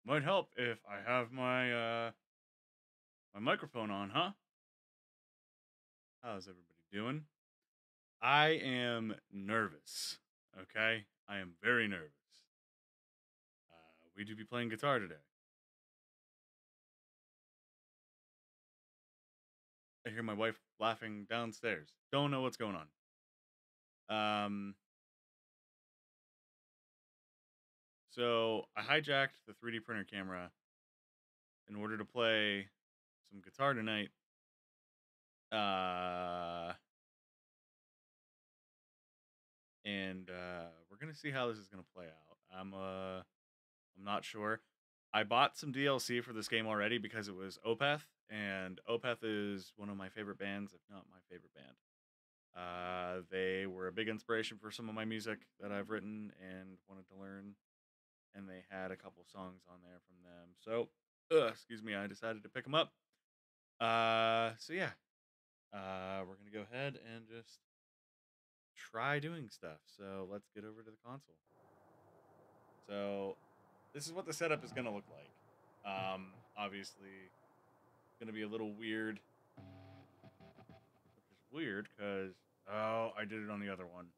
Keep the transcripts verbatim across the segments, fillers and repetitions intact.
Might help if I have my uh my microphone on, huh? How's everybody doing? I am nervous. Okay, I am very nervous. Uh, we do be playing guitar today. I hear my wife laughing downstairs. Don't know what's going on. Um, so I hijacked the three D printer camera in order to play some guitar tonight. Uh, and uh, we're gonna see how this is gonna play out. I'm uh, I'm not sure. I bought some D L C for this game already because it was Opeth, and Opeth is one of my favorite bands, if not my favorite band. Uh, they were a big inspiration for some of my music that I've written and wanted to learn, and they had a couple songs on there from them. So, uh, excuse me, I decided to pick them up. Uh, so yeah, uh, we're gonna go ahead and just try doing stuff. So let's get over to the console. So this is what the setup is gonna look like. Um, obviously, gonna be a little weird, which is weird because oh, I did it on the other one.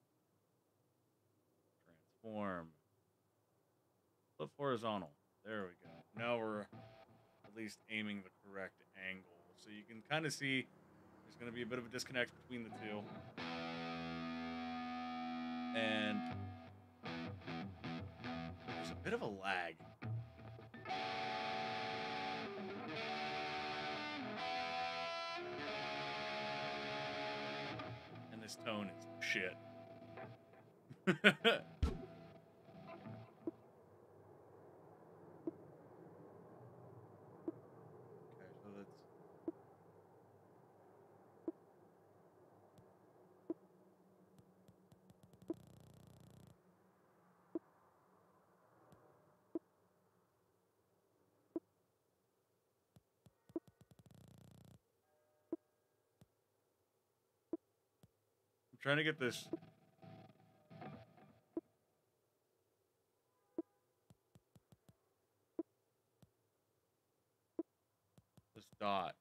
Transform, flip horizontal. There we go. Now we're at least aiming the correct angle, so you can kind of see there's gonna be a bit of a disconnect between the two, and there's a bit of a lag. And this tone is shit. Okay, so that's I'm trying to get this this dot.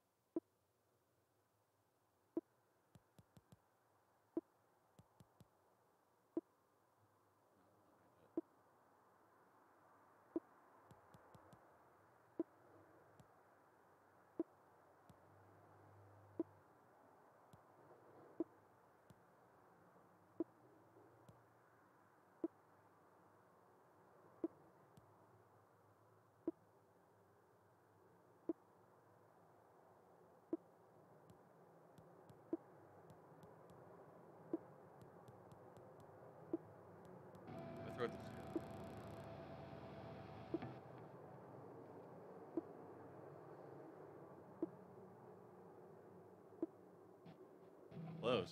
I throw this here. Close.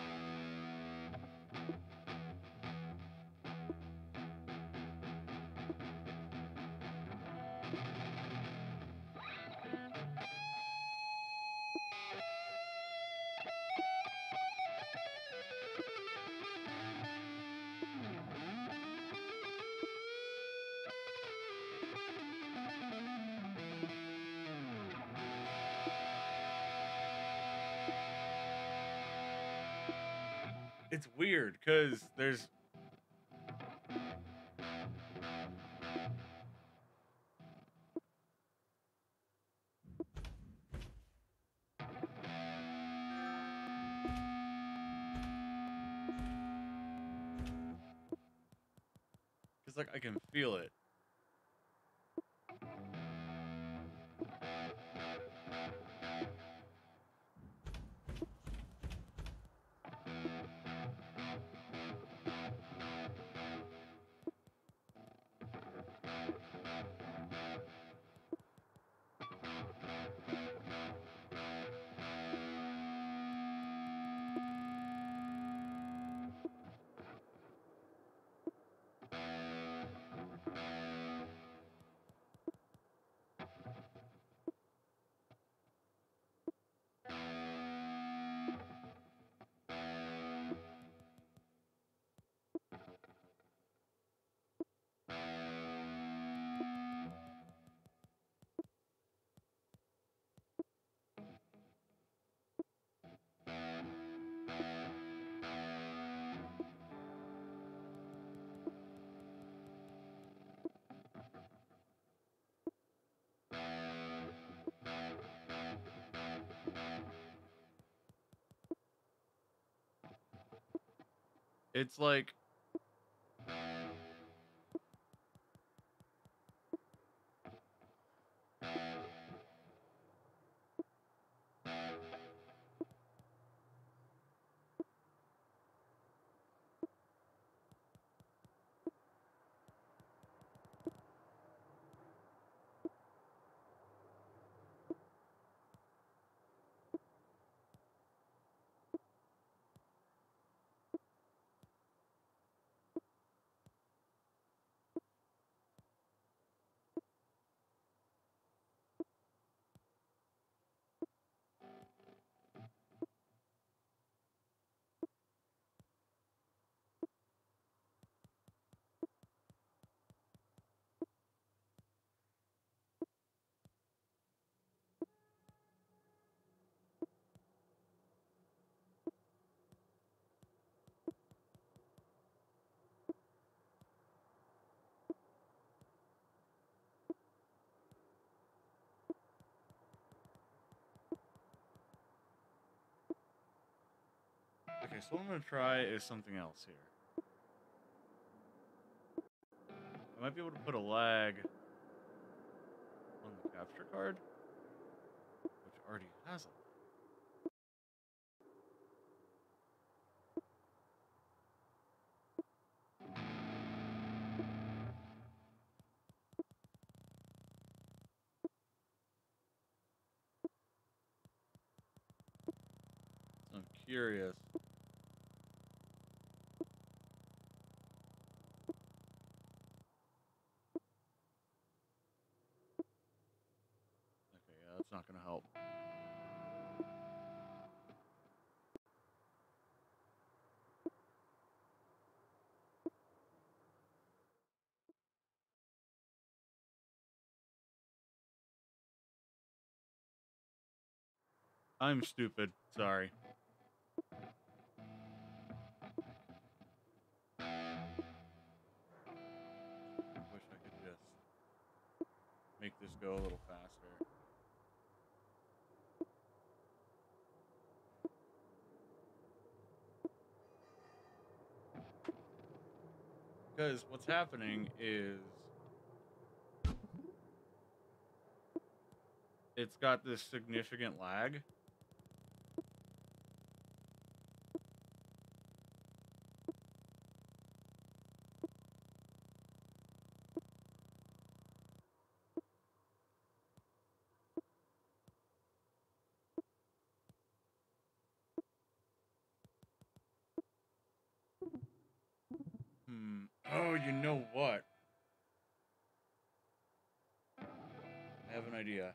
It's weird because there's it's like I can feel it. It's like okay, so what I'm gonna try is something else here. I might be able to put a lag on the capture card, which already has a lag. So I'm curious. Okay, yeah, that's not gonna help. I'm stupid. Sorry. I wish I could just make this go a little faster. Because what's happening is it's got this significant lag. Hmm. Oh, you know what? I have an idea.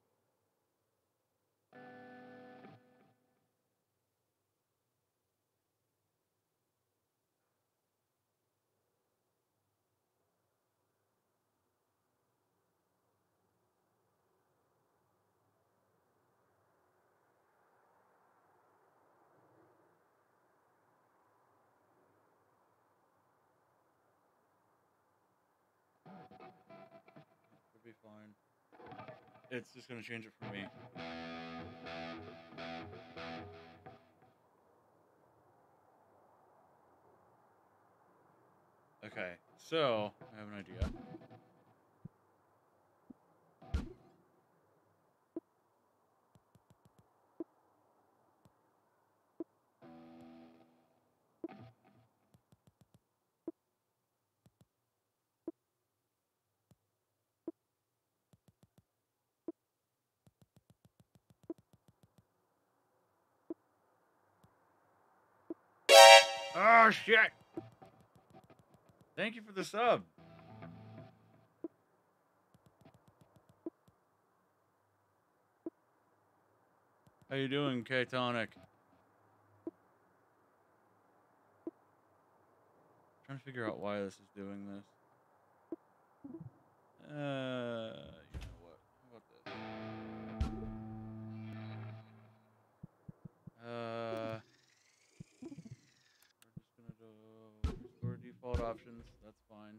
Should be fine. It's just gonna change it for me. Okay, so I have an idea. Oh shit! Thank you for the sub. How you doing, K-Tonic? Trying to figure out why this is doing this. Uh, you know what? How about this? Uh, we're just gonna do restore default options. That's fine.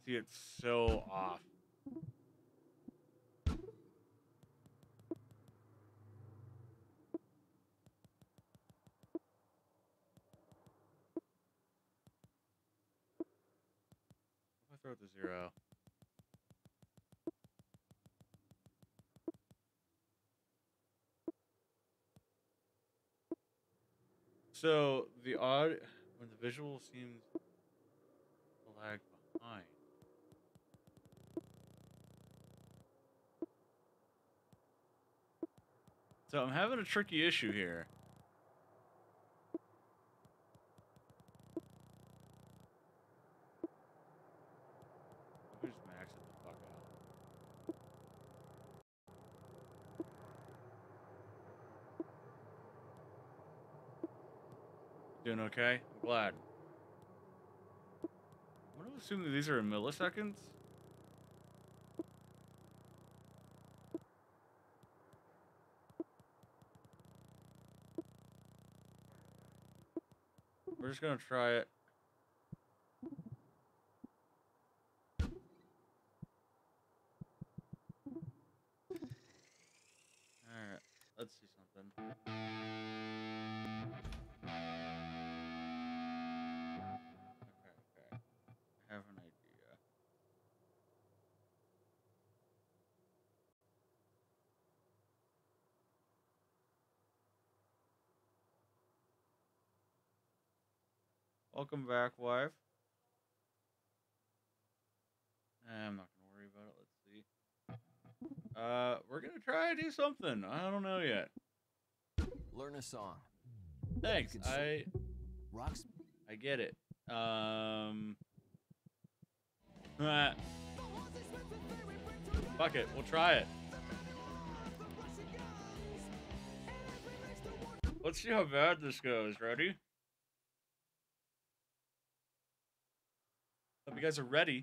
See, it's so off. If I throw it to zero. So the odd when the visual seems to lag behind. So I'm having a tricky issue here. Let me just max it the fuck out. Doing okay? I'm glad. I'm gonna assume that these are in milliseconds. We're just gonna try it. Alright, let's see something. Okay, okay. I have an idea. Welcome back, wife. I'm not gonna worry about it. Let's see. Uh, we're gonna try to do something. I don't know yet. Learn a song. Thanks. I Rocks. I get it. Um. ah. Fuck it. We'll try it. Let's see how bad this goes. Ready? Hope you guys are ready.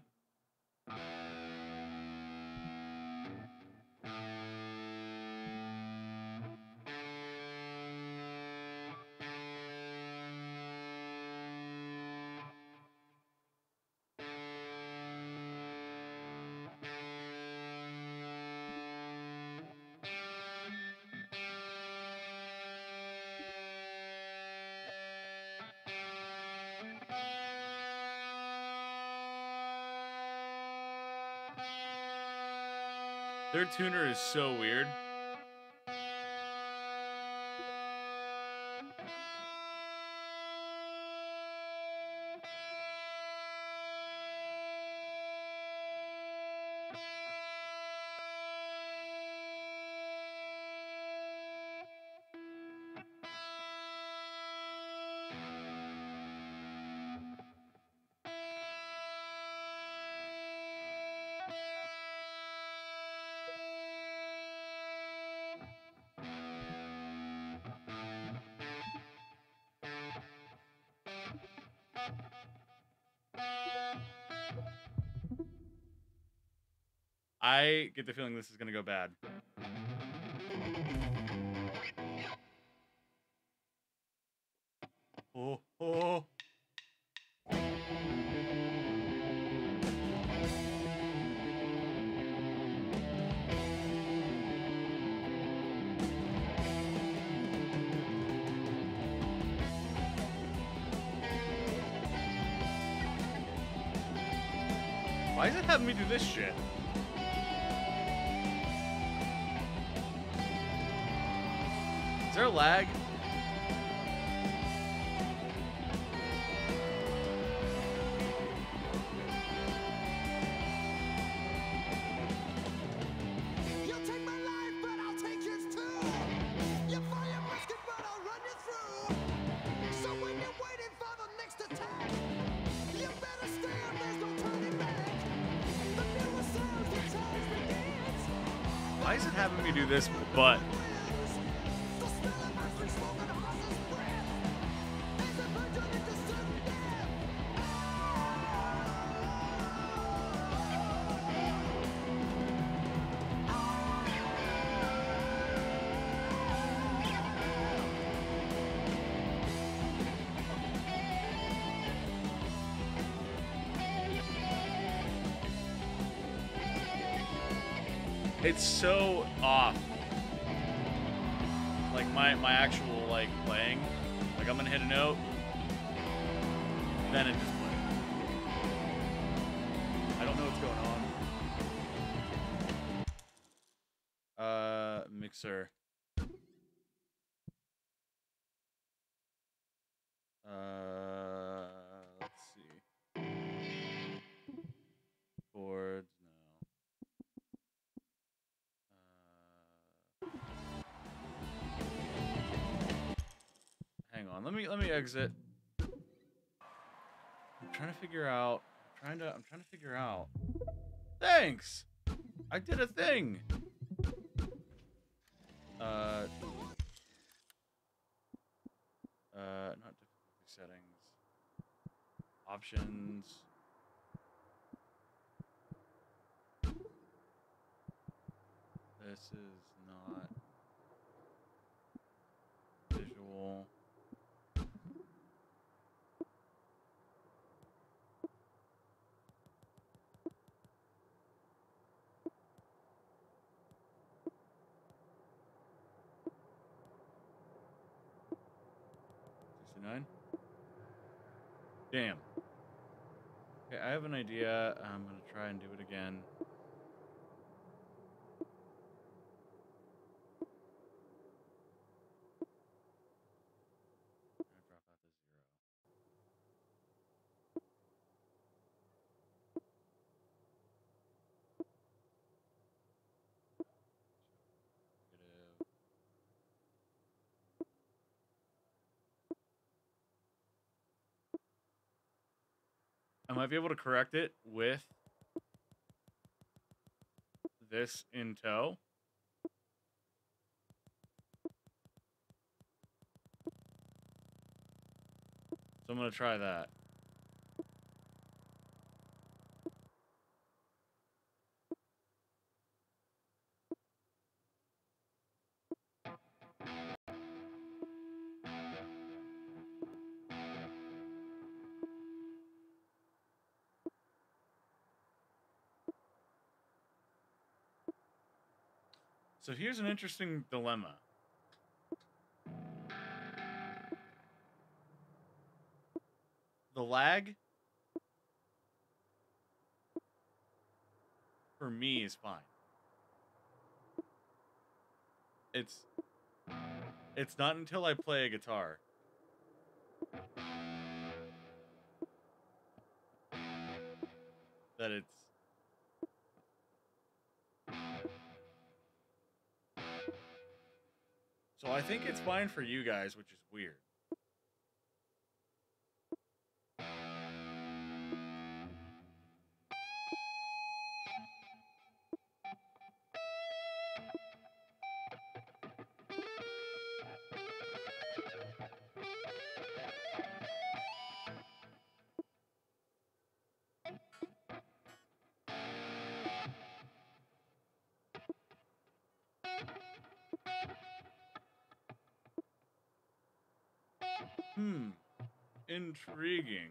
Their tuner is so weird. I get the feeling this is gonna go bad. Oh, oh. Why is it having me do this shit? Is there a lag? You'll take my life, but I'll take yours too. You fire your musket, but I'll run you through. So when you're waiting for the next attack, you better stand, there's no turning back. The newer sounds, the challenge begins. Why is it having me do this but? The smell of ice smoke and horse's breath. As a bird on into sudden death. It's so off. Like my my actual like playing. Like I'm gonna hit a note, then it just plays. I don't know what's going on. Uh, mixer. Uh, let's see. Boards, no. Uh, hang on. Let me let me exit. I'm trying to figure out. I'm trying to. I'm trying to figure out. Thanks. I did a thing. Uh. Uh, not difficulty settings. Options. This is not visual. sixty-nine? Damn. Okay, I have an idea. I'm gonna try and do it again. I'm gonna drop out to zero. Negative. I might be able to correct it with this in tow. So I'm gonna try that. So here's an interesting dilemma. The lag for me is fine. It's it's not until I play a guitar that it's so I think it's fine for you guys, which is weird. Hmm. Intriguing.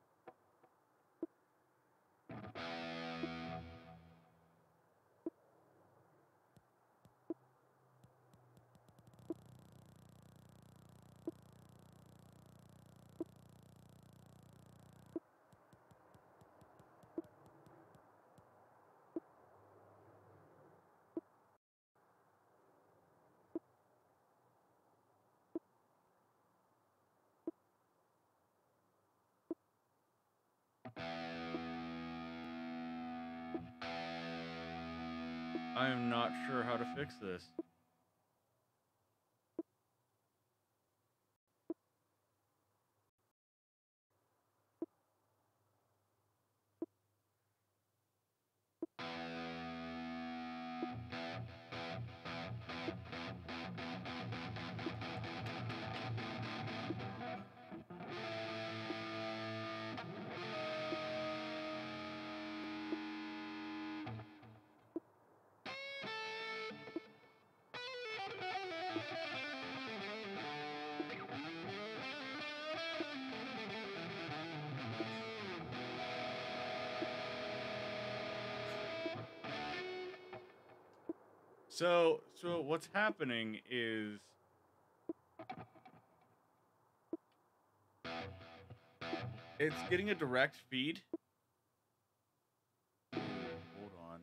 I am not sure how to fix this. So, so what's happening is it's getting a direct feed. Hold on.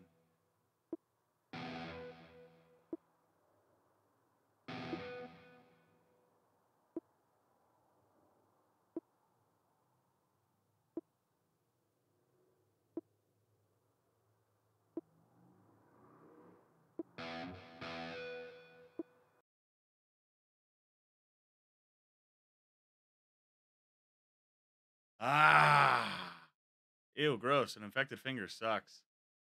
Ah, ew, gross. An infected finger sucks.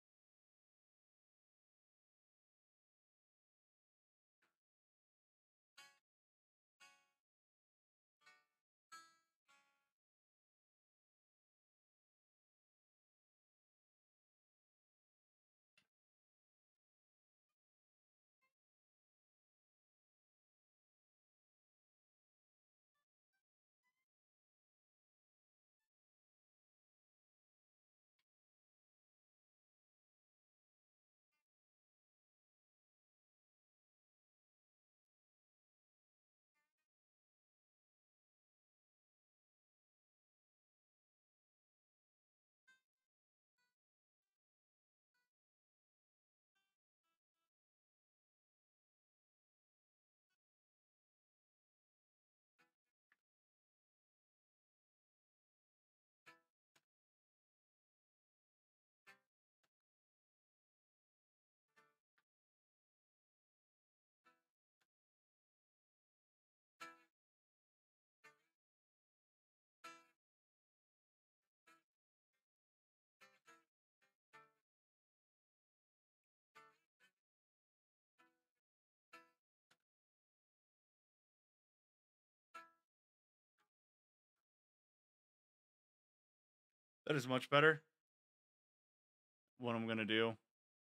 That is much better. What I'm gonna do.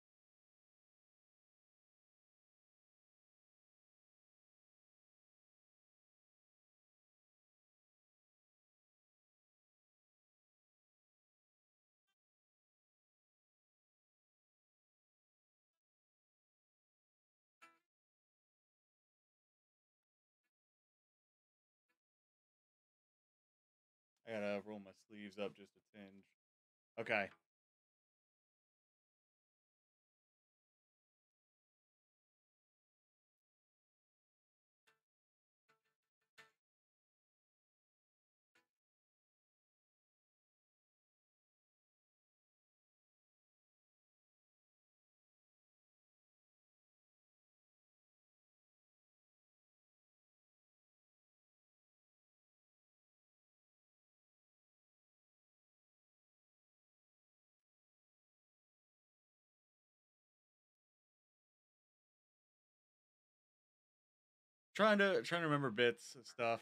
I gotta roll my sleeves up just a tinge. Okay. Trying to trying to remember bits of stuff.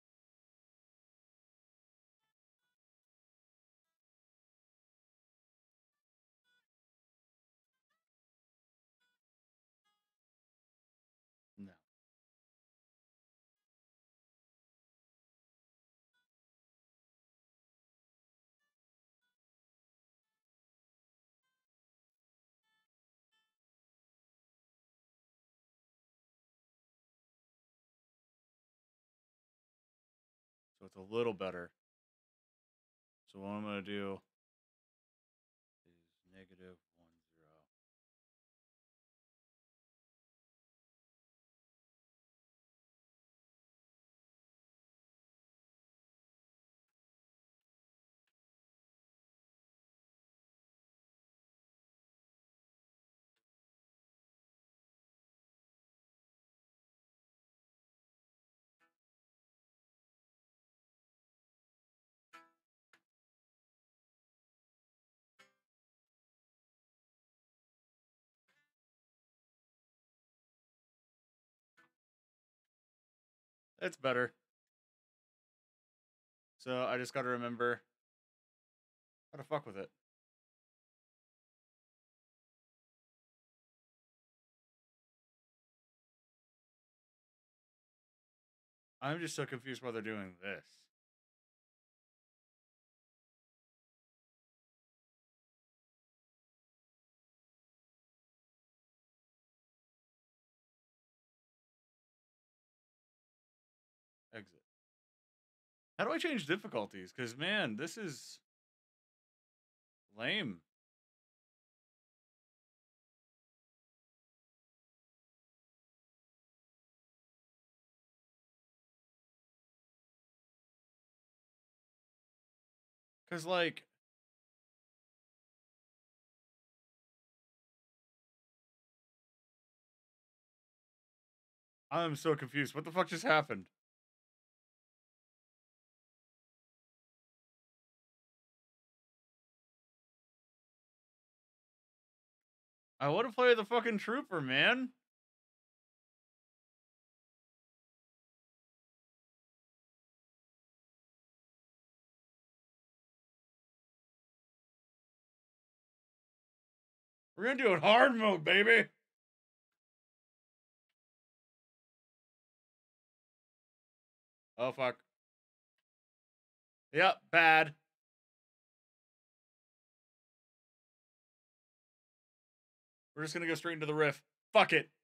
No. So it's a little better. So what I'm gonna do is negative one zero. It's better. So I just gotta remember how to fuck with it. I'm just so confused why they're doing this. How do I change difficulties? Because, man, this is lame. Because, like, I'm so confused. What the fuck just happened? I want to play the fucking trooper, man. We're gonna do it hard mode, baby. Oh, fuck. Yep, bad. We're just gonna go straight into the riff. Fuck it.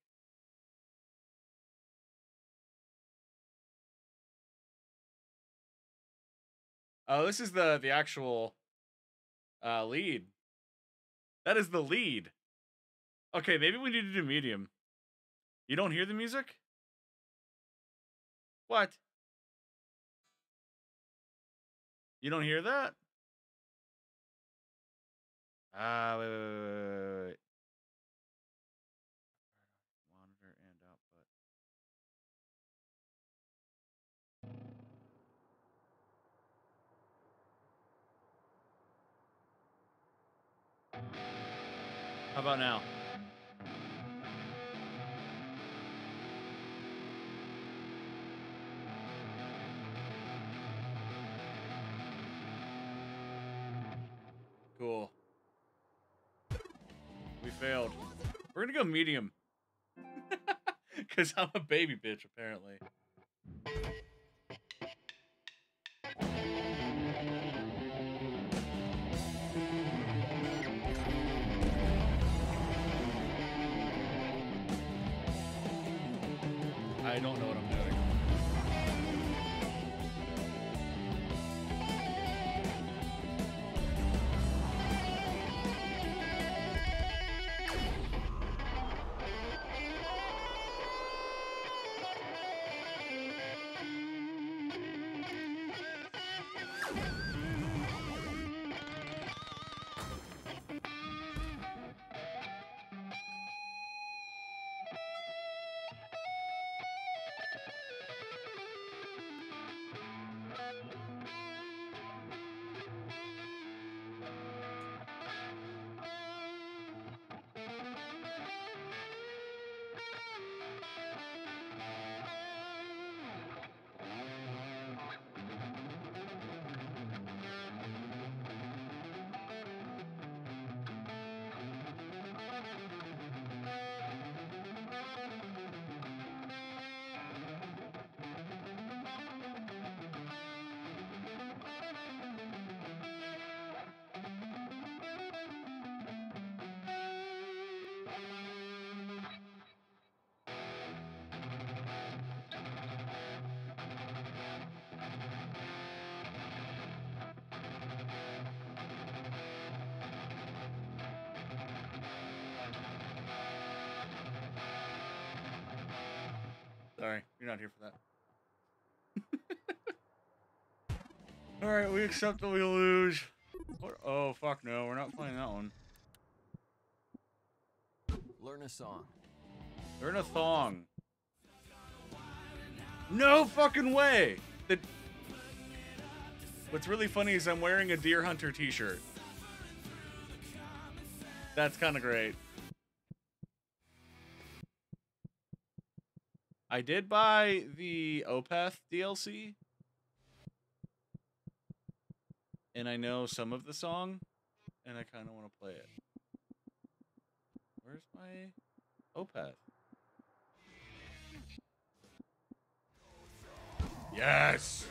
Oh, this is the the actual uh, lead. That is the lead. Okay, maybe we need to do medium. You don't hear the music? What? You don't hear that? Ah, uh, wait, wait, wait, wait, wait. Monitor and output. How about now? Cool. We failed. We're gonna go medium. Because I'm a baby bitch, apparently. I don't know what I'm doing. Sorry, you're not here for that. Alright, we accept that we lose. What? Oh, fuck no, we're not playing that one. Learn a song. Learn a thong. No fucking way! The... What's really funny is I'm wearing a Deer Hunter t-shirt. That's kind of great. I did buy the Opeth D L C. And I know some of the song. And I kind of want to play it. Where's my Opeth? Yes!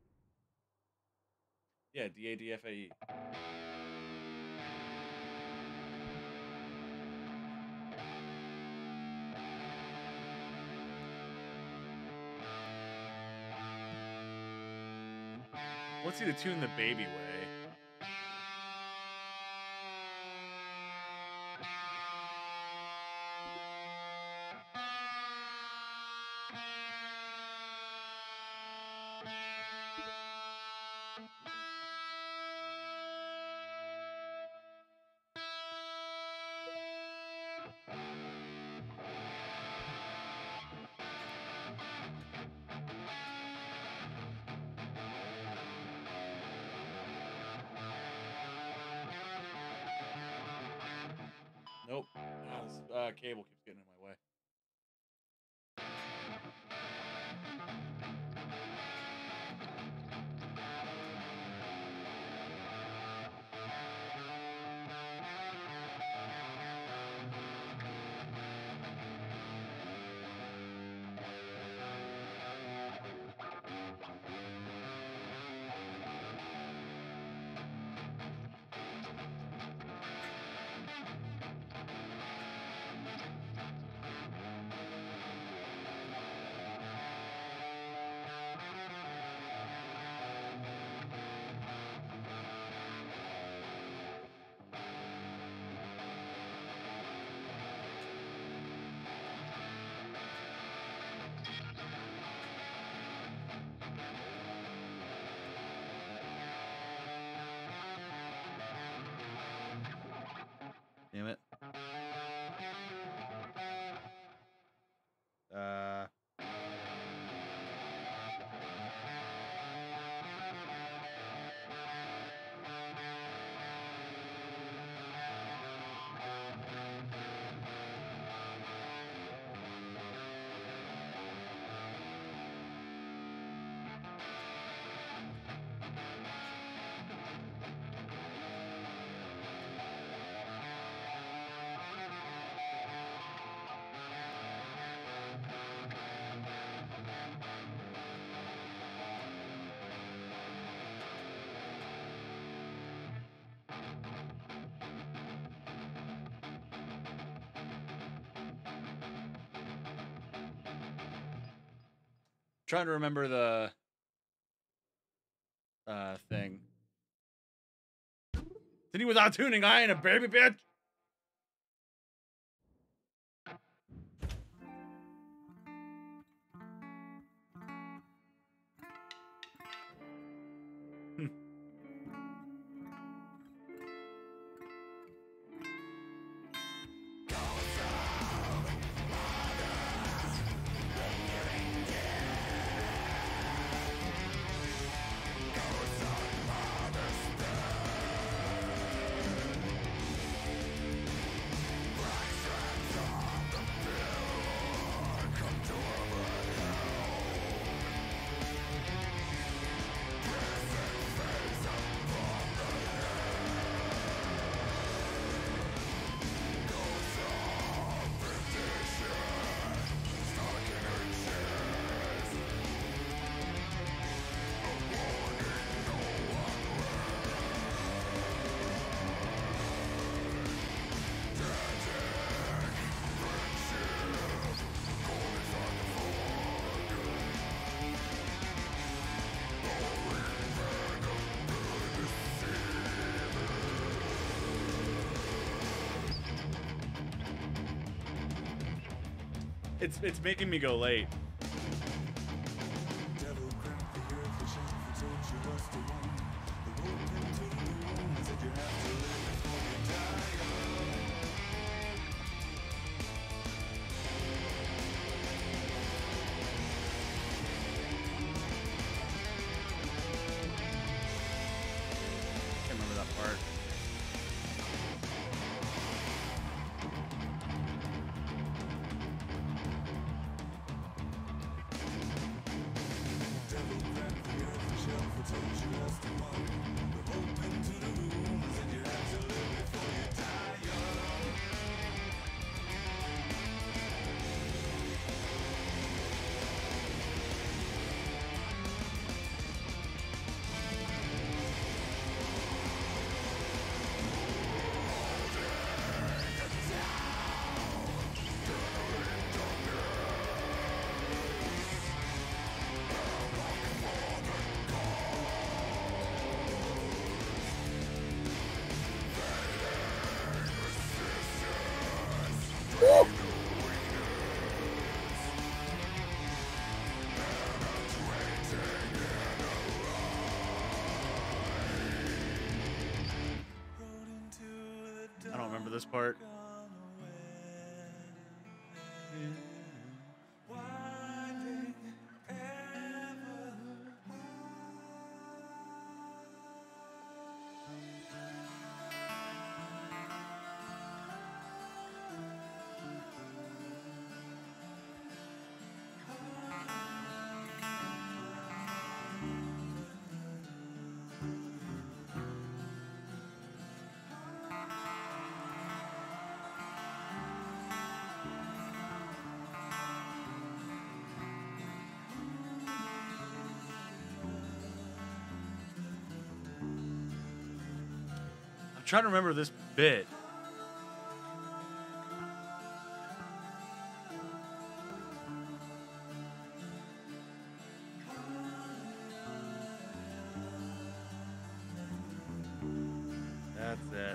Yeah, D A D F A E. Let's see the tune the baby way. Nope. Oh, this uh, cable keeps getting in my way. Damn it. Uh. Trying to remember the uh thing. Sitting without tuning, I ain't a baby bitch. It's it's making me go late. Can't remember that part. this part. I'm trying to remember this bit. That's it.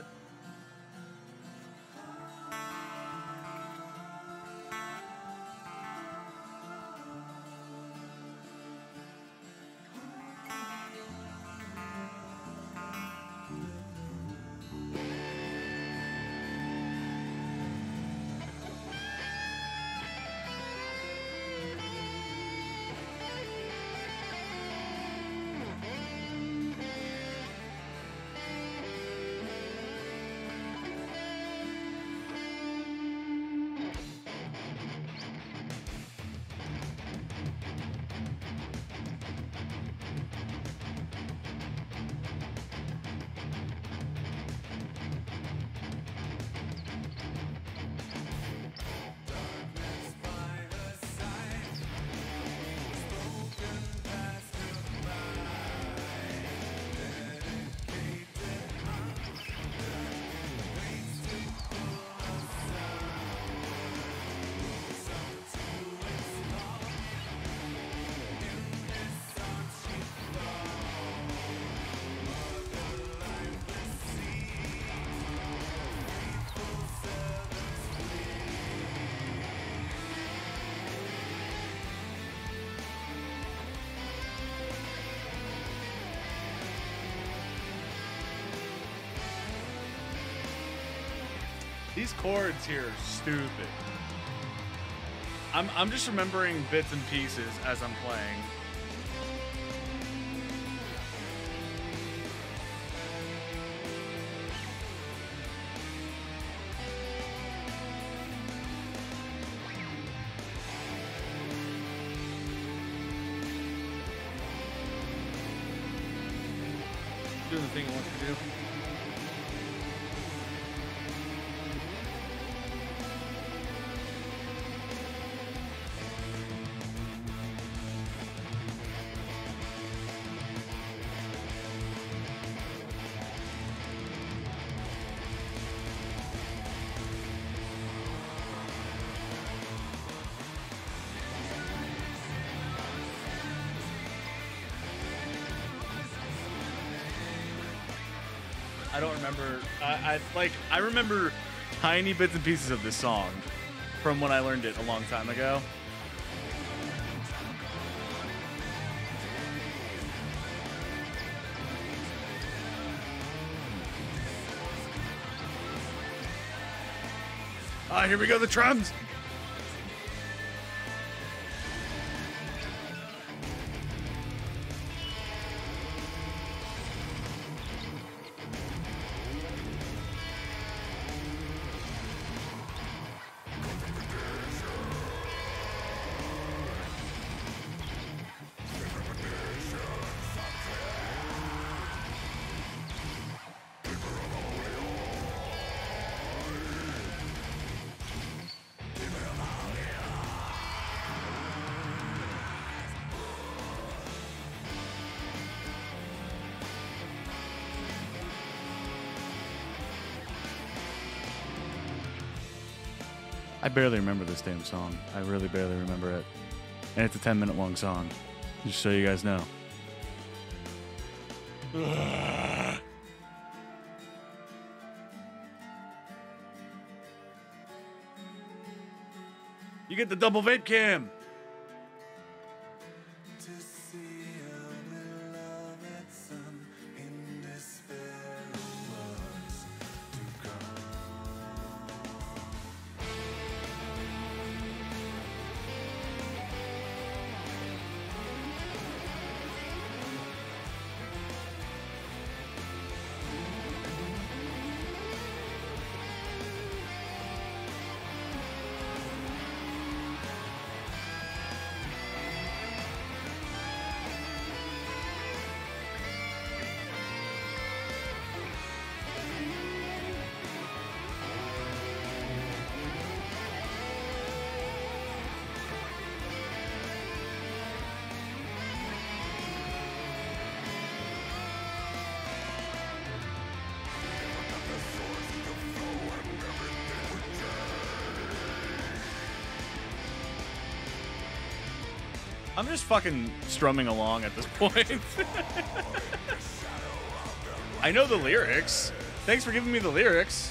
These chords here are stupid. I'm, I'm just remembering bits and pieces as I'm playing. Doing the thing it wants to do. I don't remember. I, I like. I remember tiny bits and pieces of this song from when I learned it a long time ago. Ah, here we go. The drums. I barely remember this damn song. I really barely remember it. And it's a ten minute long song. Just so you guys know. Ugh. You get the double vape cam. I'm just fucking strumming along at this point. I know the lyrics. Thanks for giving me the lyrics.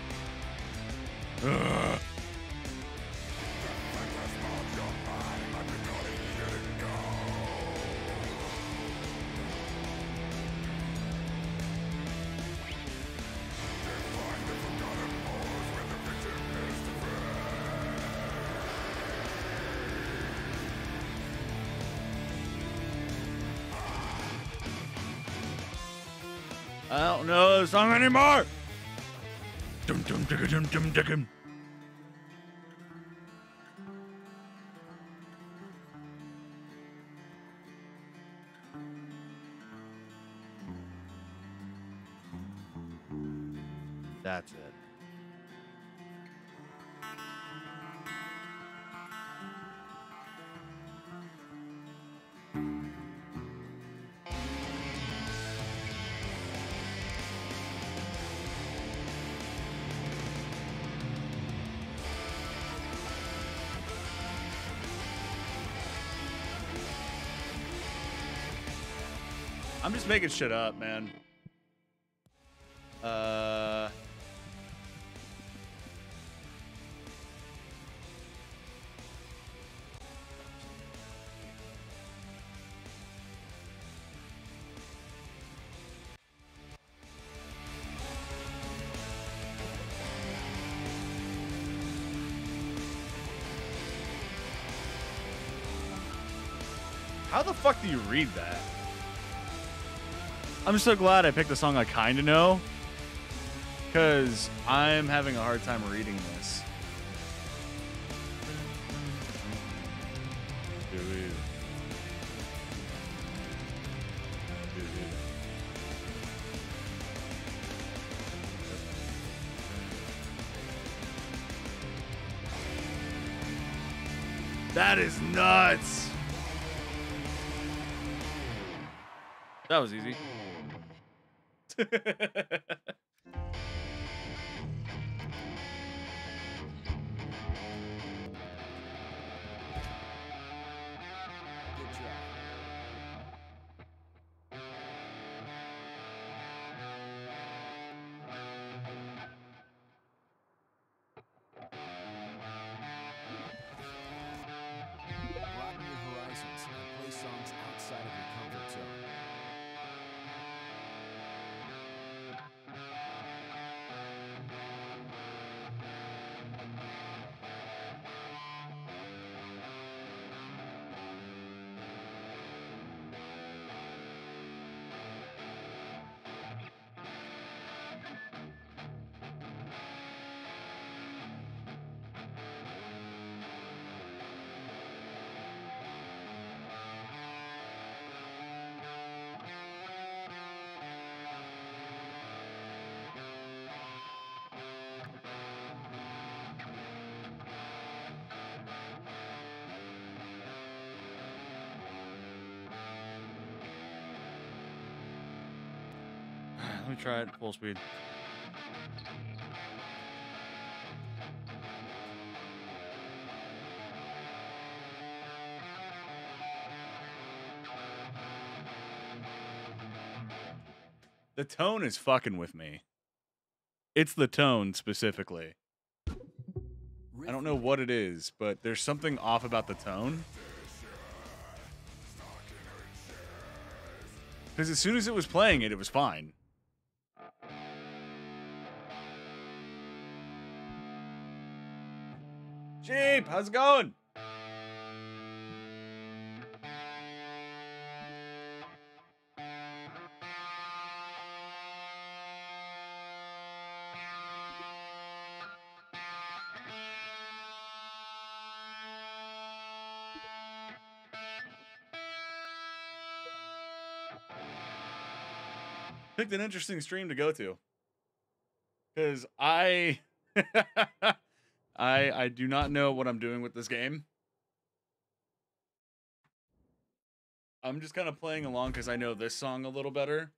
Ugh. I don't know the song anymore. Dum dum dum dum dum dum. That's it. I'm just making shit up, man. Uh... How the fuck do you read that? I'm so glad I picked a song I kind of know, because I'm having a hard time reading this. That is nuts. That was easy. Broaden your horizons and play songs outside of your comfort zone. Let me try it full speed. The tone is fucking with me. It's the tone specifically. I don't know what it is, but there's something off about the tone. Because as soon as it was playing it, it was fine. Jeep, how's it going? Picked an interesting stream to go to. Because I... I I do not know what I'm doing with this game. I'm just kind of playing along because I know this song a little better.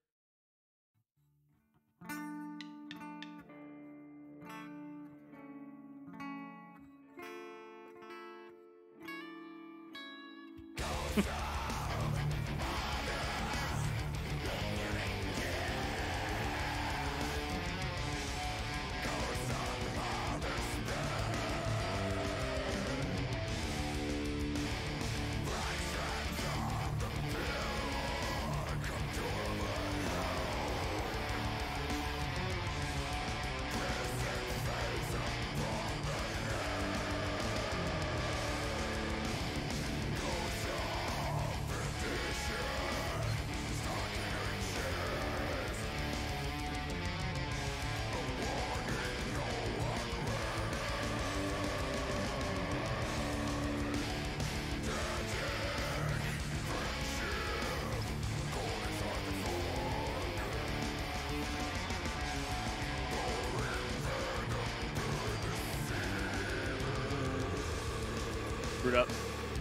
Screwed up.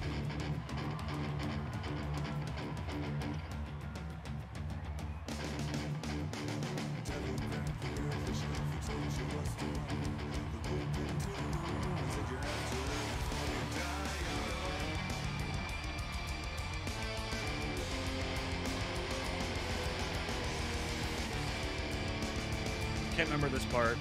Can't remember this part.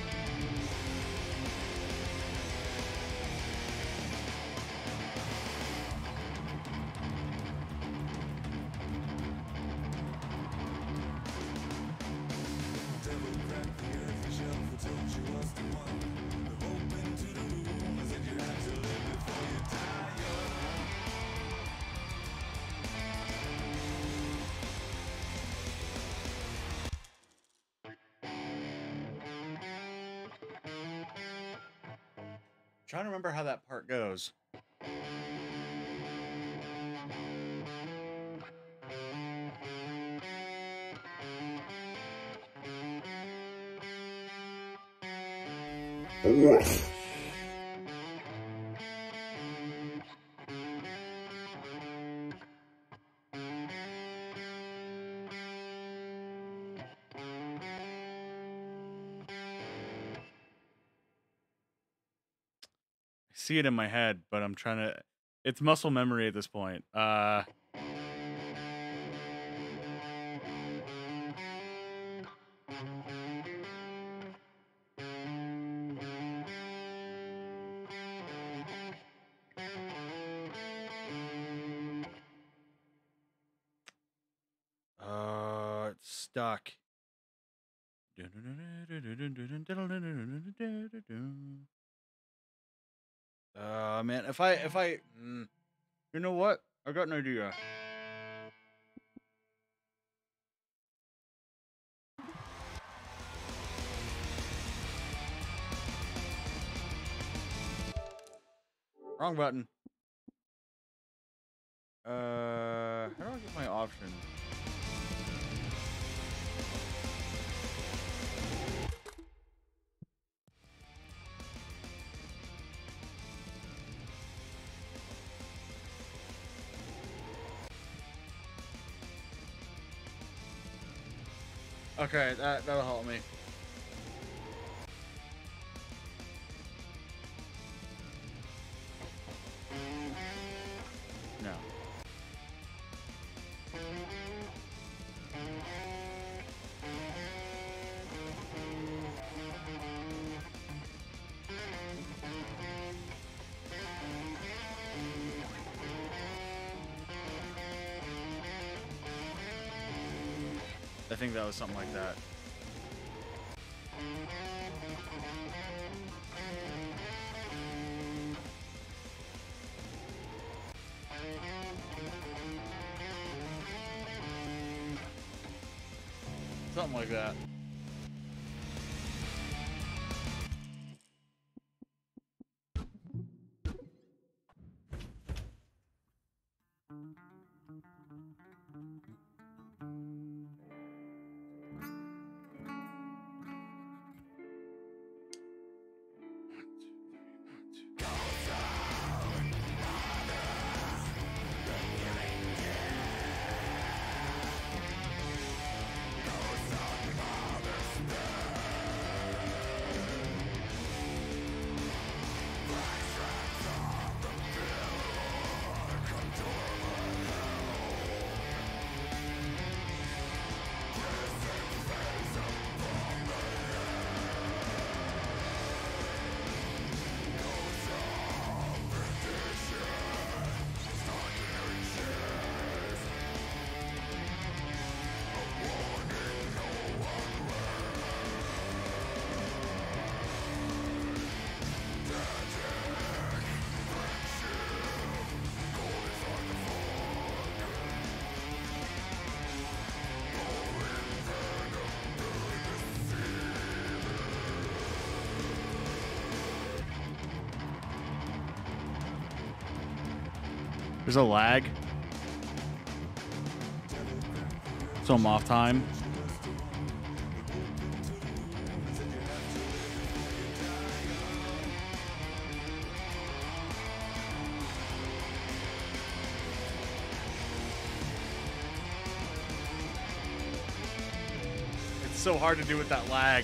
Trying to remember how that part goes. See it in my head, but I'm trying to. It's muscle memory at this point. Uh. Uh, it's stuck. Uh, man, if I, if I, mm, you know what? I got an idea. Wrong button. Uh, how do I get my options? Okay, that, that'll help me. No. I think that was something like that. Something like that. There's a lag. So I'm off time. It's so hard to do with that lag.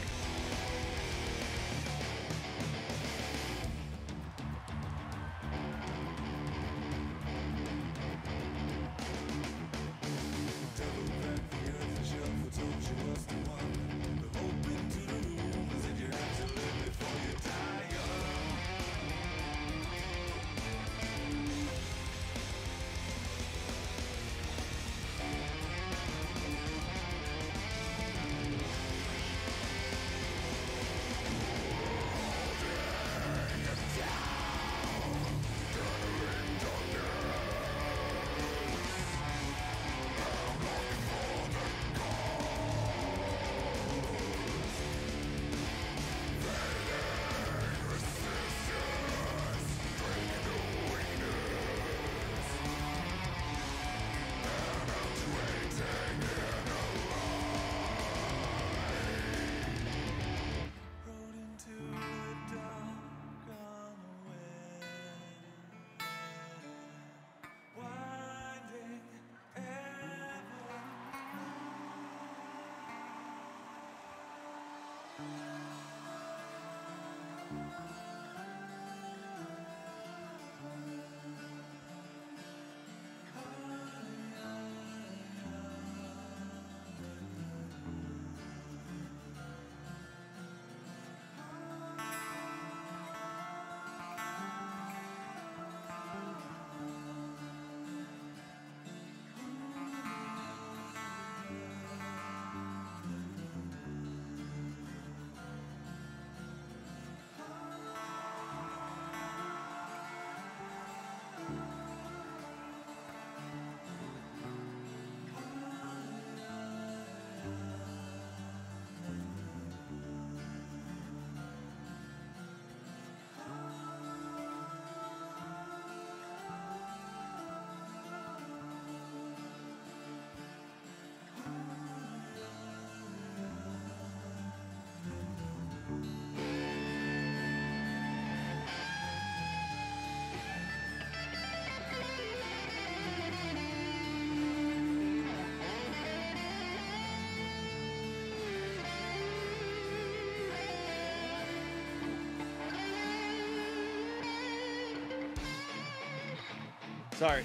Sorry.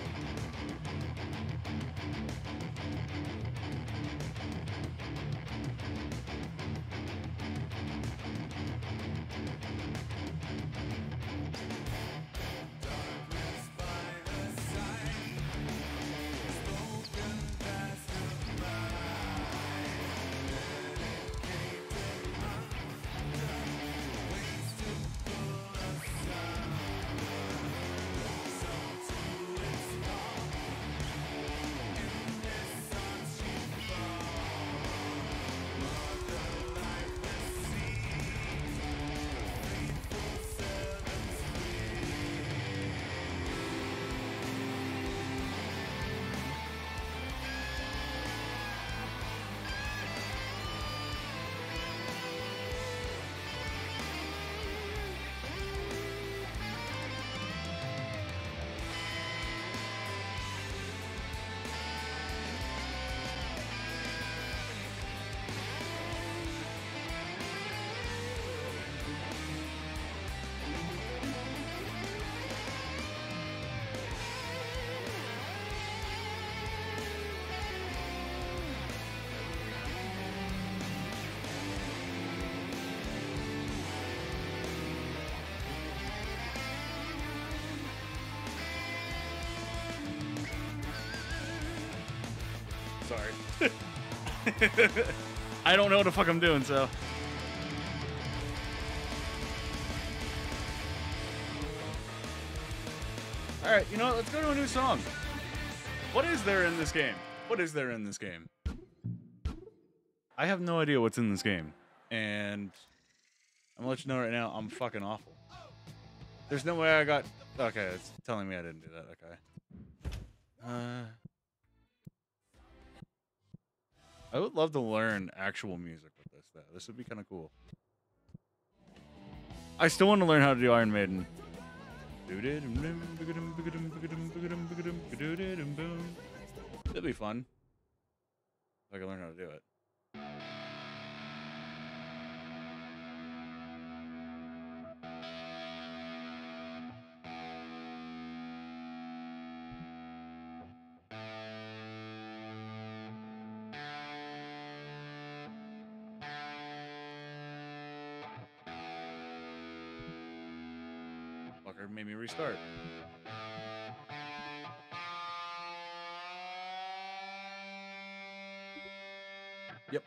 Sorry. I don't know what the fuck I'm doing, so. Alright, you know what? Let's go to a new song. What is there in this game? What is there in this game? I have no idea what's in this game. And I'm gonna let you know right now, I'm fucking awful. There's no way I got... Okay, it's telling me I didn't do that. Okay. Uh, I would love to learn actual music with this, though. This would be kind of cool. I still want to learn how to do Iron Maiden. That'd be fun. If I can learn how to do it. Fucker made me restart. Yep.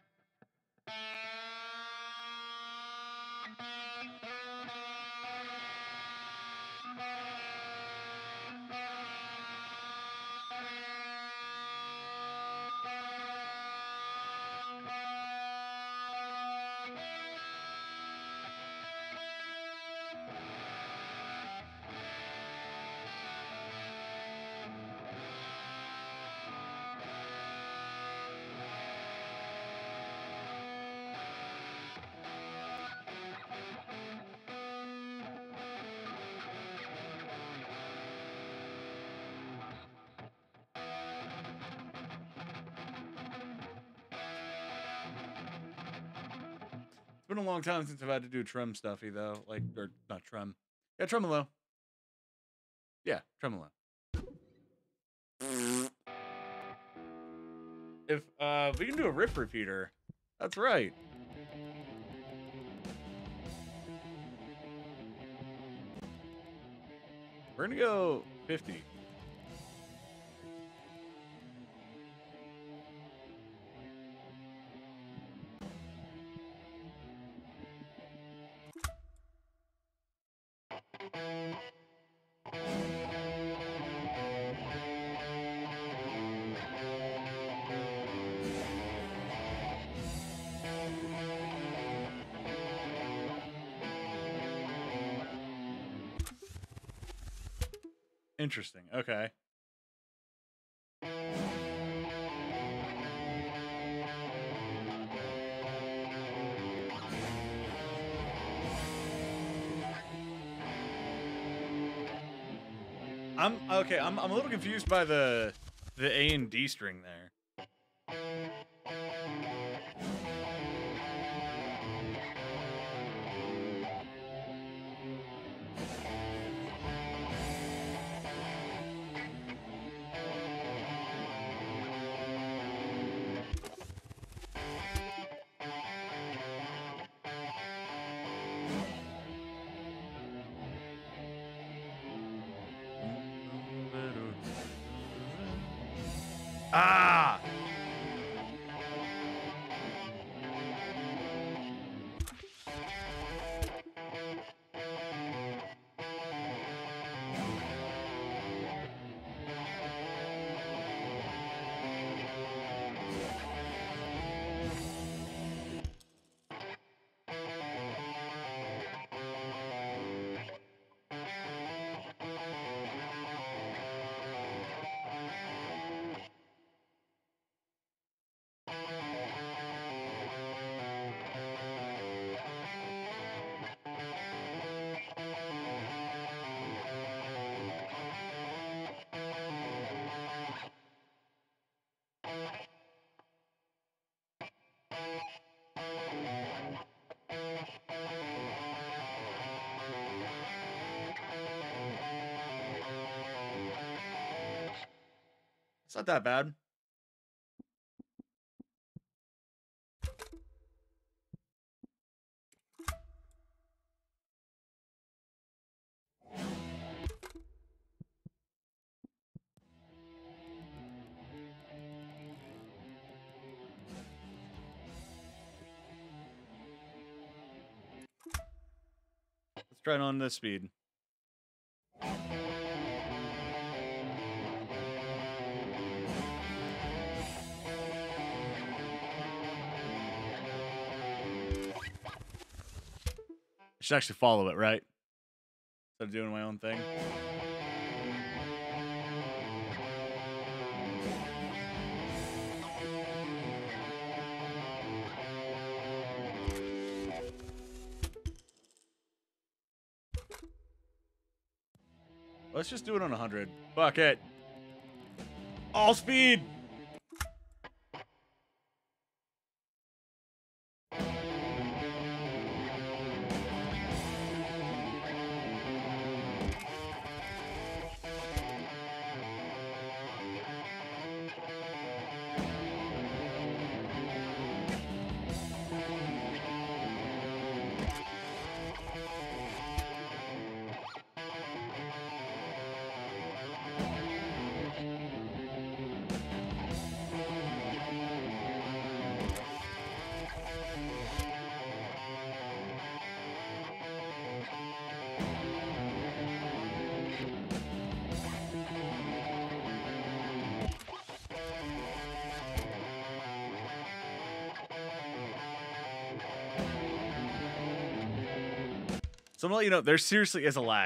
It's been a long time since I've had to do trim stuffy though, like or not trim, yeah, tremolo. Yeah, tremolo. If uh, we can do a riff repeater, that's right. We're gonna go fifty. Interesting. Okay. I'm okay. I'm I'm a little confused by the the A and D string there. Ah! It's not that bad. Let's try it on this speed. I should actually follow it, right? Instead of doing my own thing. let's just do it on one hundred. Fuck it. All speed. So I'm gonna let you know, there seriously is a lag.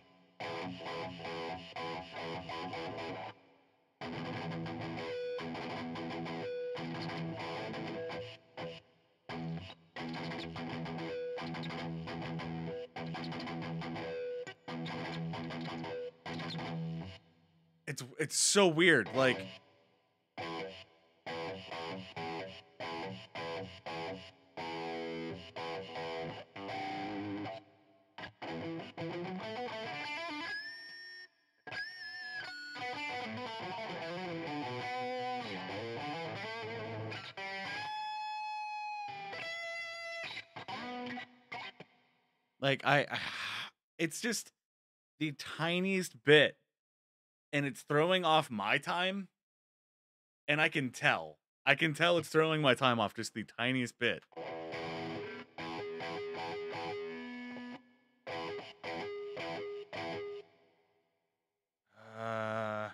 It's it's so weird, like Like I, I it's just the tiniest bit and it's throwing off my time and I can tell. I can tell it's throwing my time off just the tiniest bit. Uh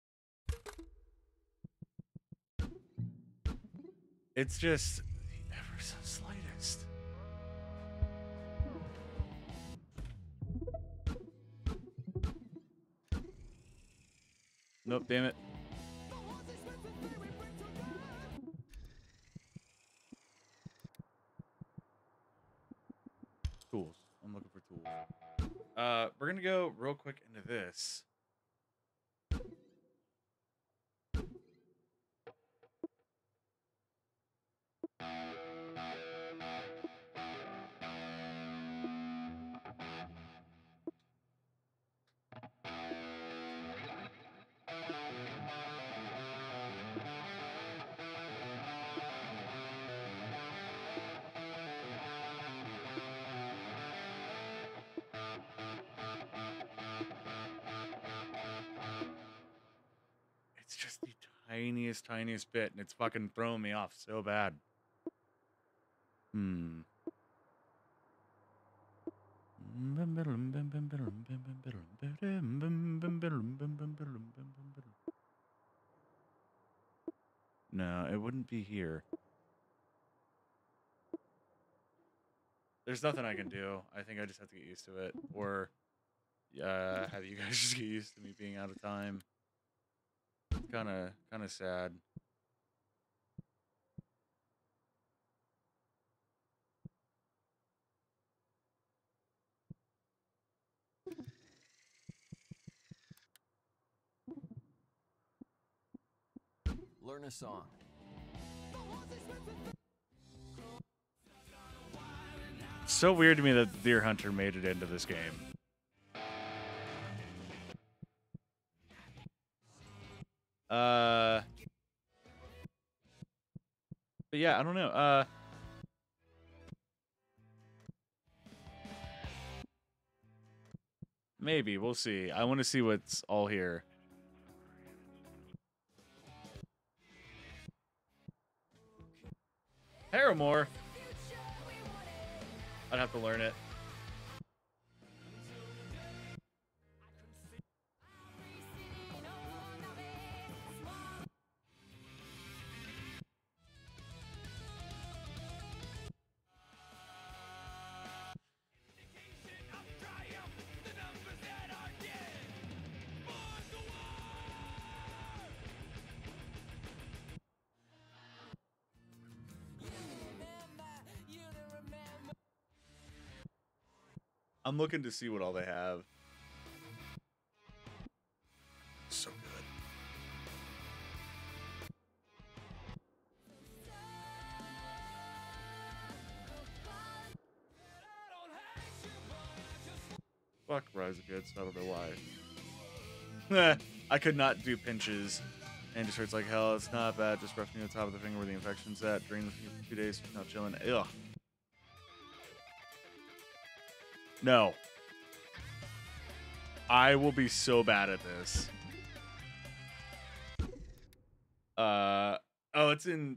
It's just the ever so slightest. Nope, damn it. Tools. I'm looking for tools. Uh, we're gonna go real quick into this. It's just the tiniest, tiniest bit, and it's fucking throwing me off so bad. Hmm. No, it wouldn't be here. There's nothing I can do. I think I just have to get used to it. Or uh, have you guys just get used to me being out of time. Kind of, kind of sad. Learn a song. So weird to me that Deer Hunter made it into this game. Uh, but yeah, I don't know. Uh, maybe we'll see. I want to see what's all here. Paramore. I'd have to learn it. I'm looking to see what all they have. Fuck Rise of Gits, I don't know why. I could not do pinches. And just hurts like hell. It's not bad. Just rough near the top of the finger where the infection's at. Drain the finger for two days. Not chilling. Ugh. No. I will be so bad at this. Uh. Oh, it's in.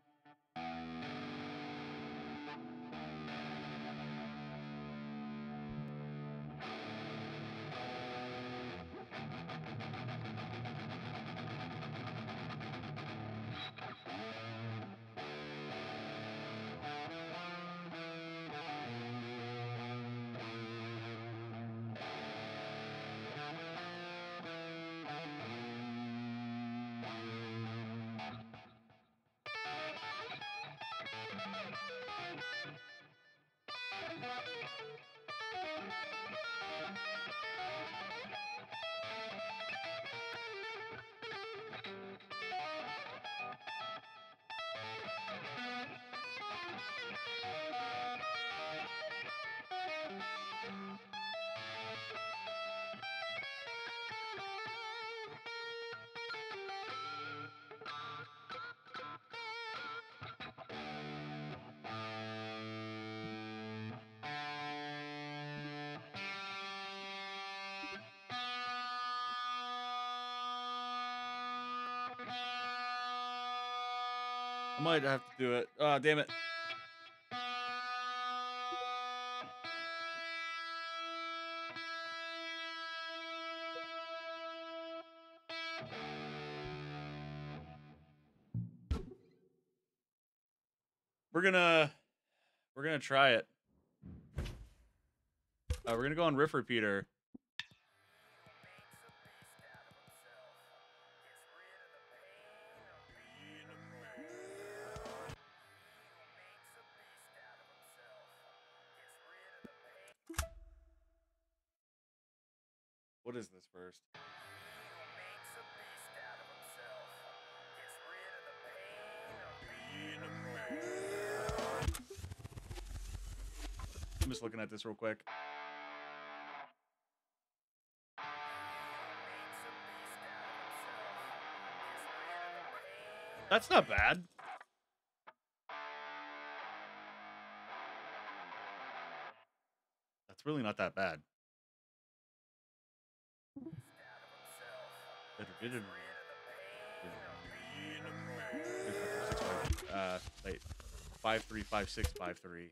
I might have to do it. Oh, damn it. We're gonna we're gonna try it. Uh, we're gonna go on Riff Repeater. What is this first? I'm just looking at this real quick. That's not bad. That's really not that bad. Uh, wait, five three five six five three.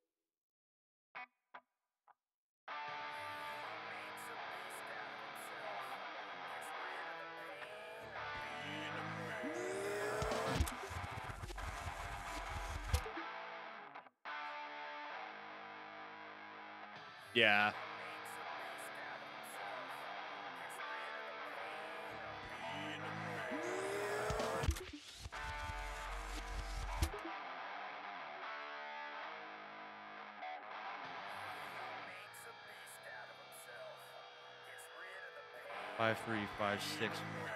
Yeah. Five three five six.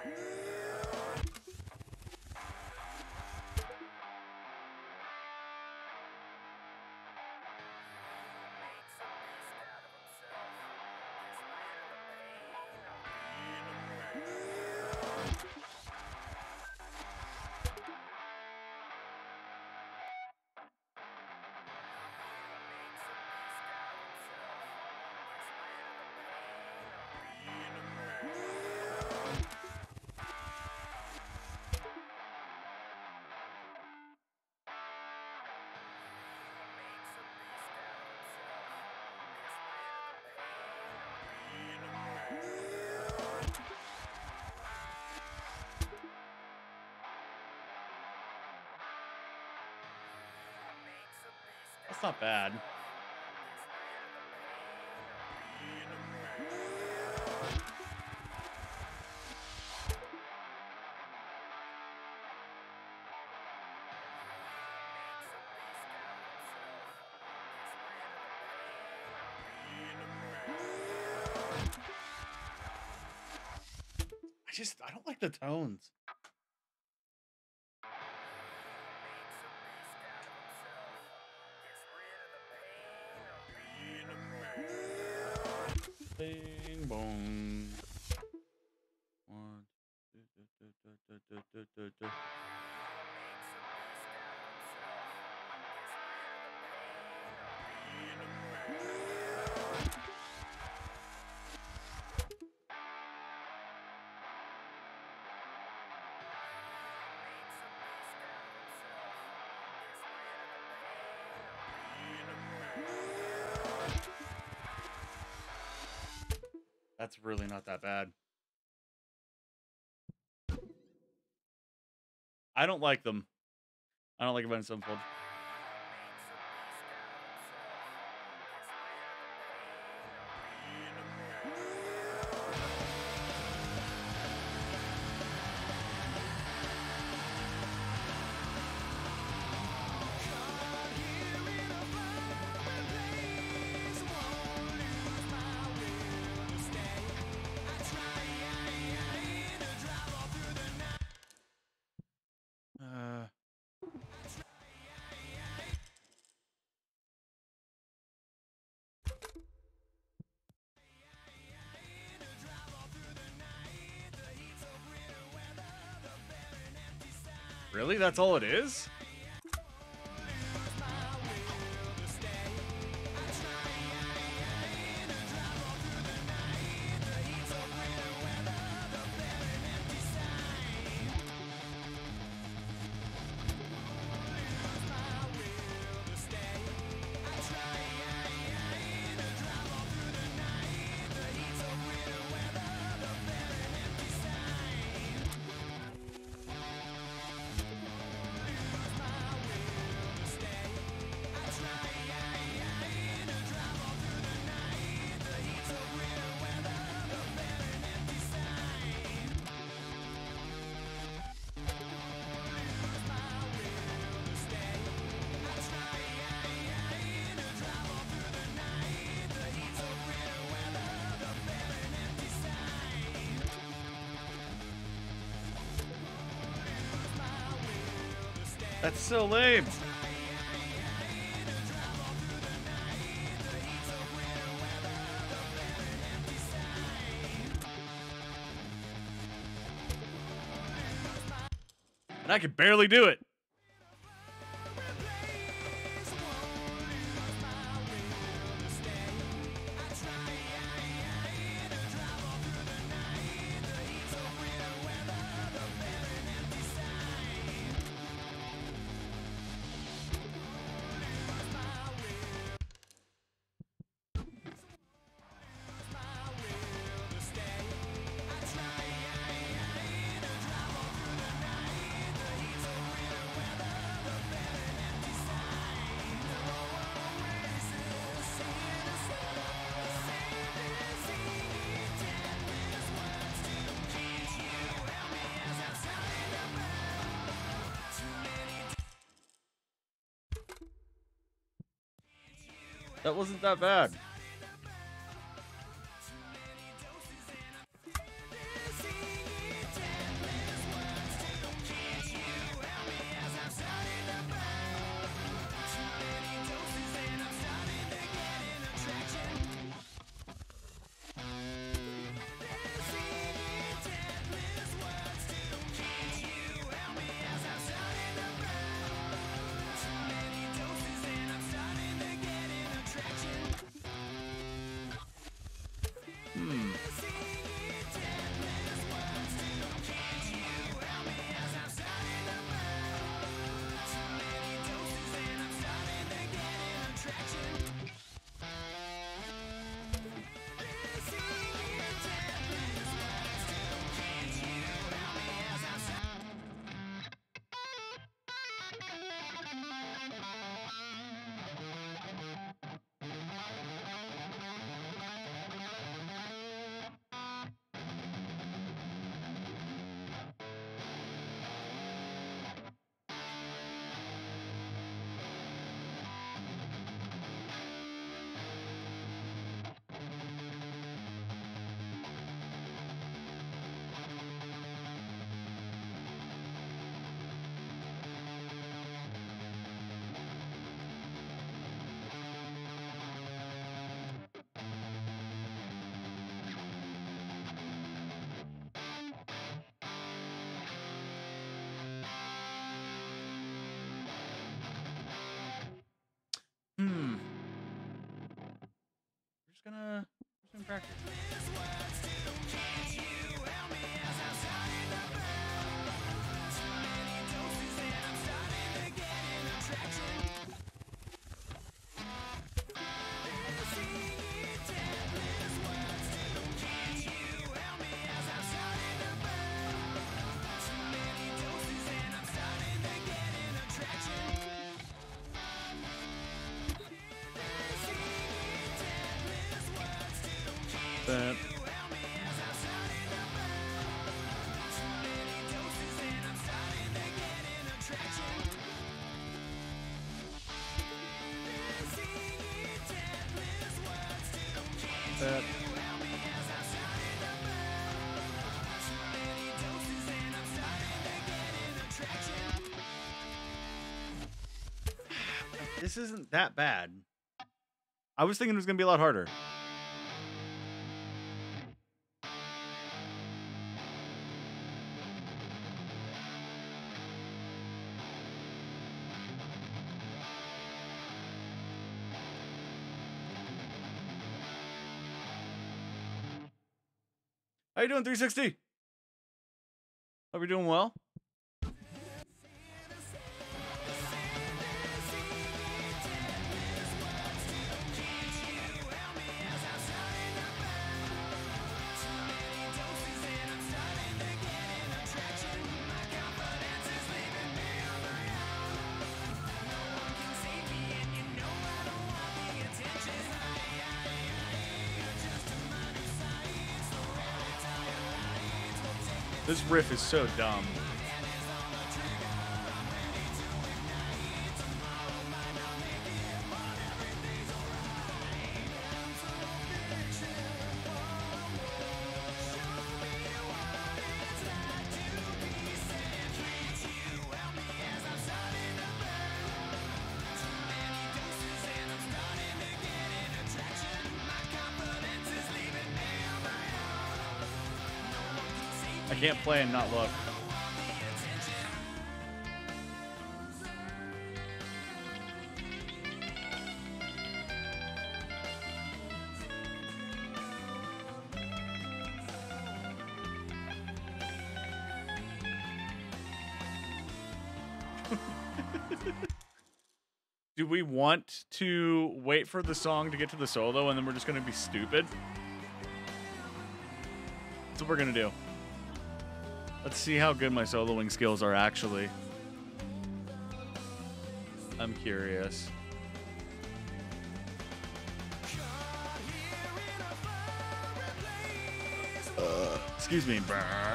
That's not bad. I just, I don't like the tones. Bing bong. One. Du, du, du, du, du, du, du, du. That's really not that bad. I don't like them. I don't like Avenged Sevenfold. Uh, really? That's all it is? That's so lame. And I can barely do it. That wasn't that bad. That. That. This isn't that bad. I was thinking it was going to be a lot harder. How you doing, three sixty? Hope you're doing well. This riff is so dumb. I can't play and not look. Do we want to wait for the song to get to the solo and then we're just going to be stupid? That's what we're going to do. Let's see how good my soloing skills are actually. I'm curious. Uh, excuse me.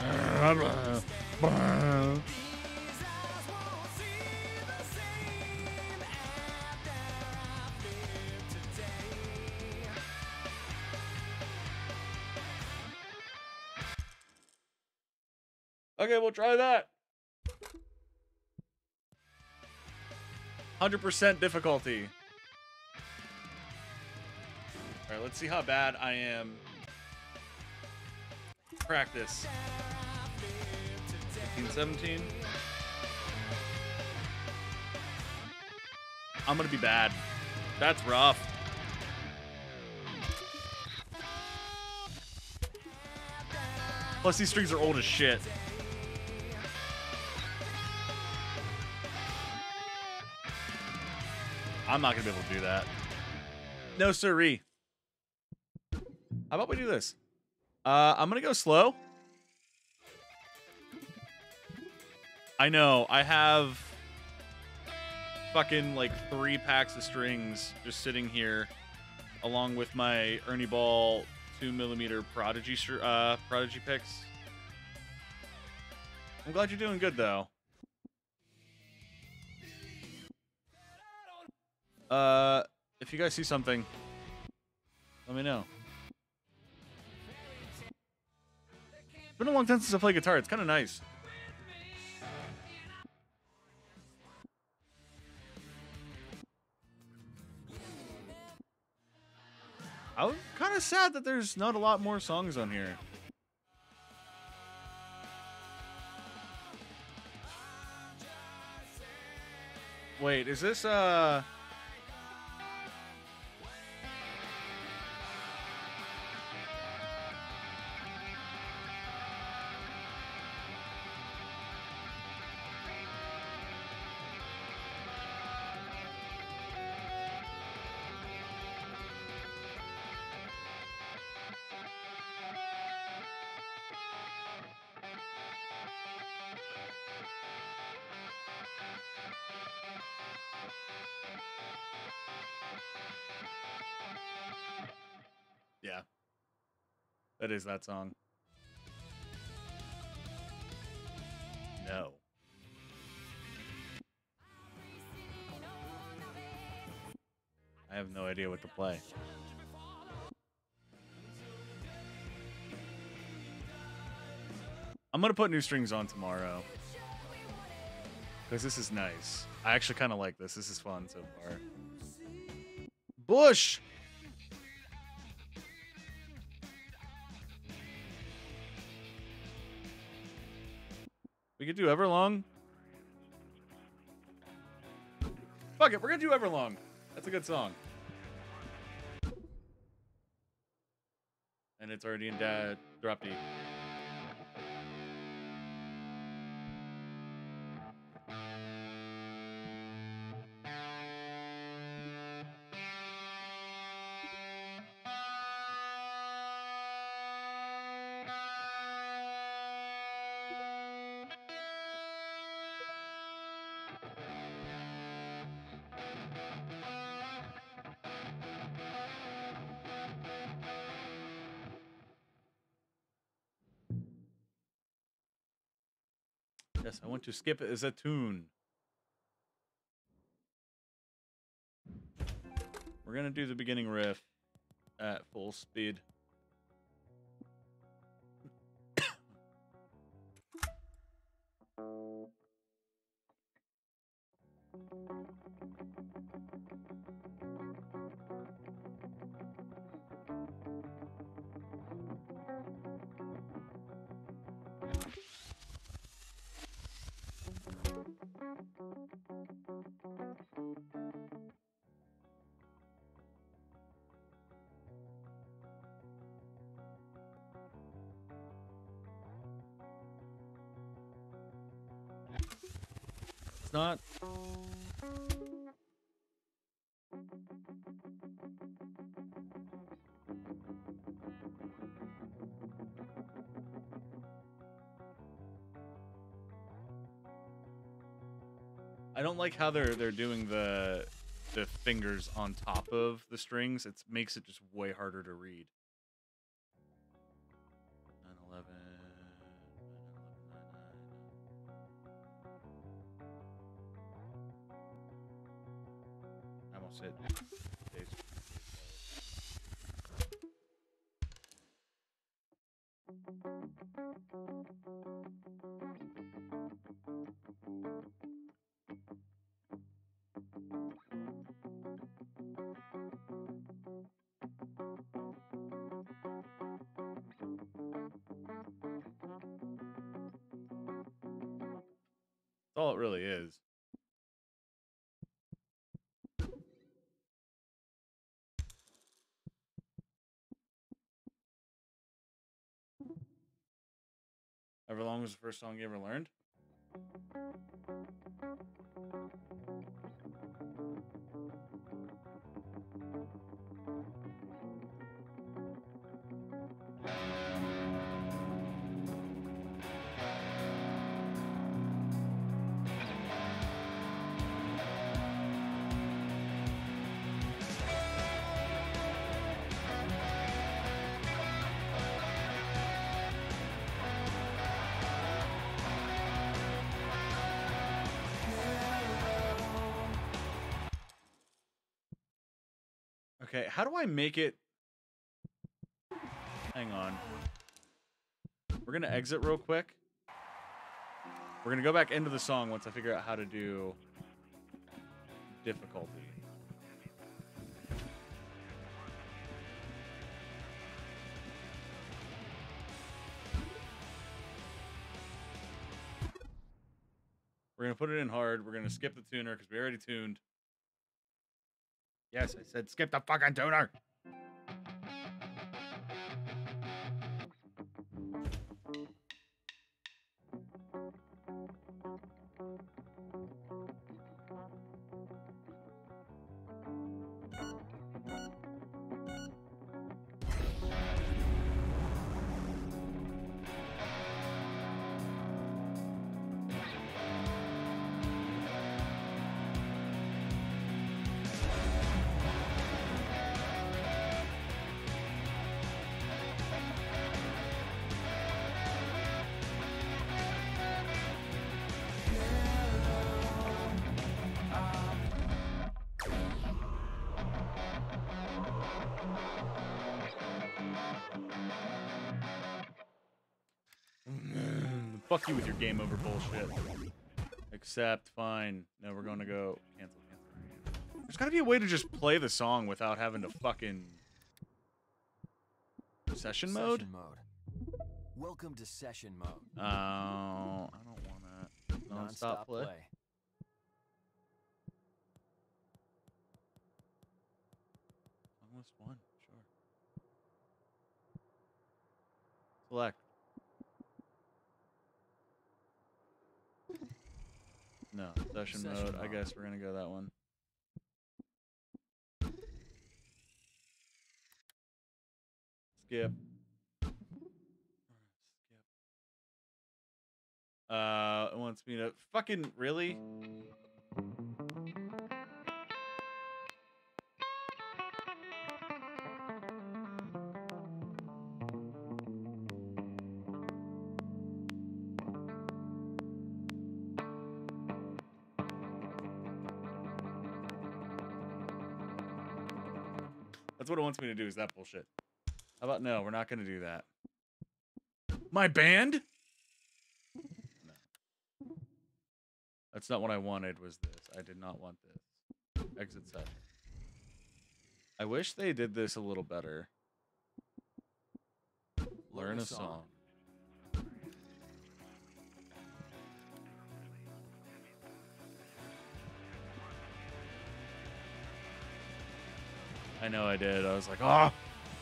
Okay, we'll try that. one hundred percent difficulty. All right, let's see how bad I am. Practice. fifteen, seventeen. I'm gonna be bad. That's rough. Plus, these strings are old as shit. I'm not gonna be able to do that. No siree. How about we do this? Uh, I'm gonna go slow. I know, I have fucking like three packs of strings just sitting here, along with my Ernie Ball two millimeter Prodigy uh, Prodigy picks. I'm glad you're doing good though. Uh, if you guys see something, let me know. It's been a long time since I played guitar. It's kind of nice. I'm kind of sad that there's not a lot more songs on here. Wait, is this, uh... That is that song. No. I have no idea what to play. I'm gonna put new strings on tomorrow. Because this is nice. I actually kind of like this. This is fun so far. Bush! We could do Everlong. Fuck it, we're gonna do Everlong. That's a good song. And it's already in dad drop D. Yes, I want to skip it as a tune. We're gonna do the beginning riff at full speed. It's not. I don't like how they're they're doing the the fingers on top of the strings. It makes it just way harder to read. nine eleven. I almost hit. That's all it really is. Everlong was the first song you ever learned? Okay, how do I make it? Hang on. We're gonna exit real quick. We're gonna go back into the song once I figure out how to do difficulty. We're gonna put it in hard. We're gonna skip the tuner because we already tuned. Yes, I said skip the fucking tuner. Fuck you with your game over bullshit. Accept, fine. No, we're gonna go cancel, cancel. There's gotta be a way to just play the song without having to fucking session mode. Session mode. Welcome to session mode. Oh, I don't want that. Non-stop play. play. Almost one, sure. Select. No, session, Session mode. mode. I guess we're gonna go that one. Skip. Skip. Uh, it wants me to fucking really. That's what it wants me to do, is that bullshit. How about no, we're not going to do that. My band? No. That's not what I wanted, was this. I did not want this. Exit session. I wish they did this a little better. Learn a song. I know I did. I was like, oh.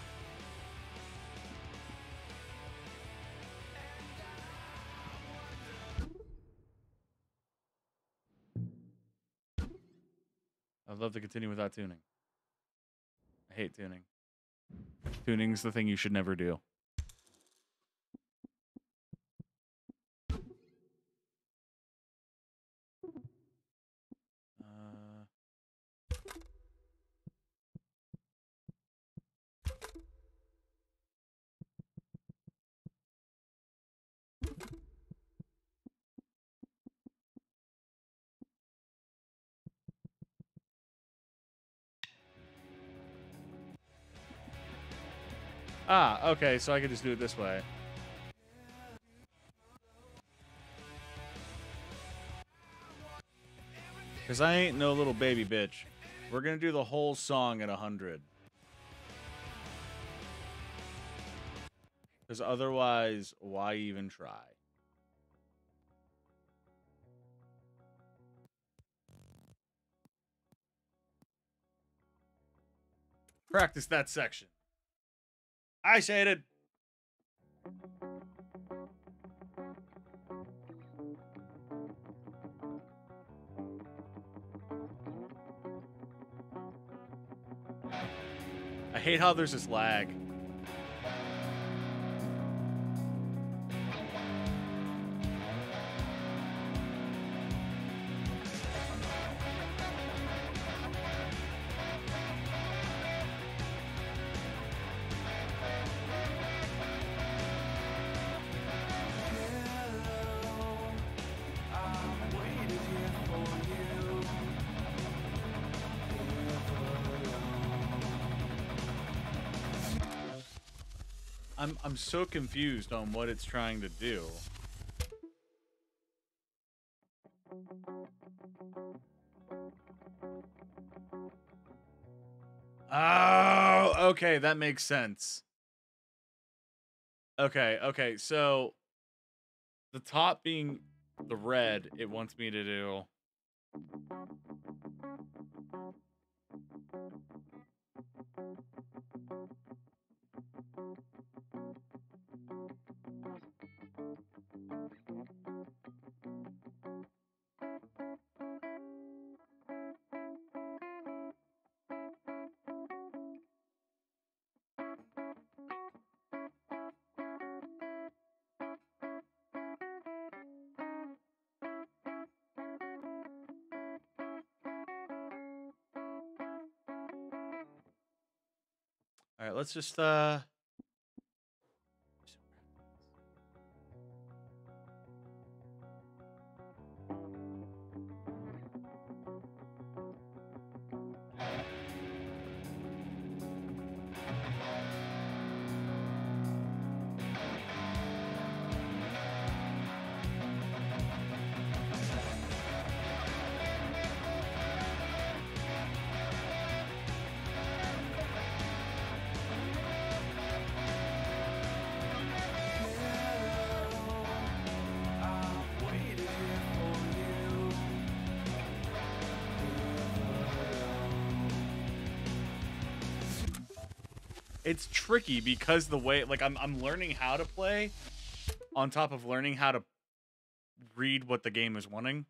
I'd love to continue without tuning. I hate tuning. Tuning's the thing you should never do. Uh... Ah, okay, so I could just do it this way. Because I ain't no little baby bitch. We're going to do the whole song at one hundred. Because otherwise, why even try? Practice that section. I shaded. I hate how there's this lag. I'm I'm so confused on what it's trying to do. Oh, okay, that makes sense. Okay, okay, so the top being the red, it wants me to do. All right, let's just uh it's tricky because the way, like, I'm I'm learning how to play on top of learning how to read what the game is wanting.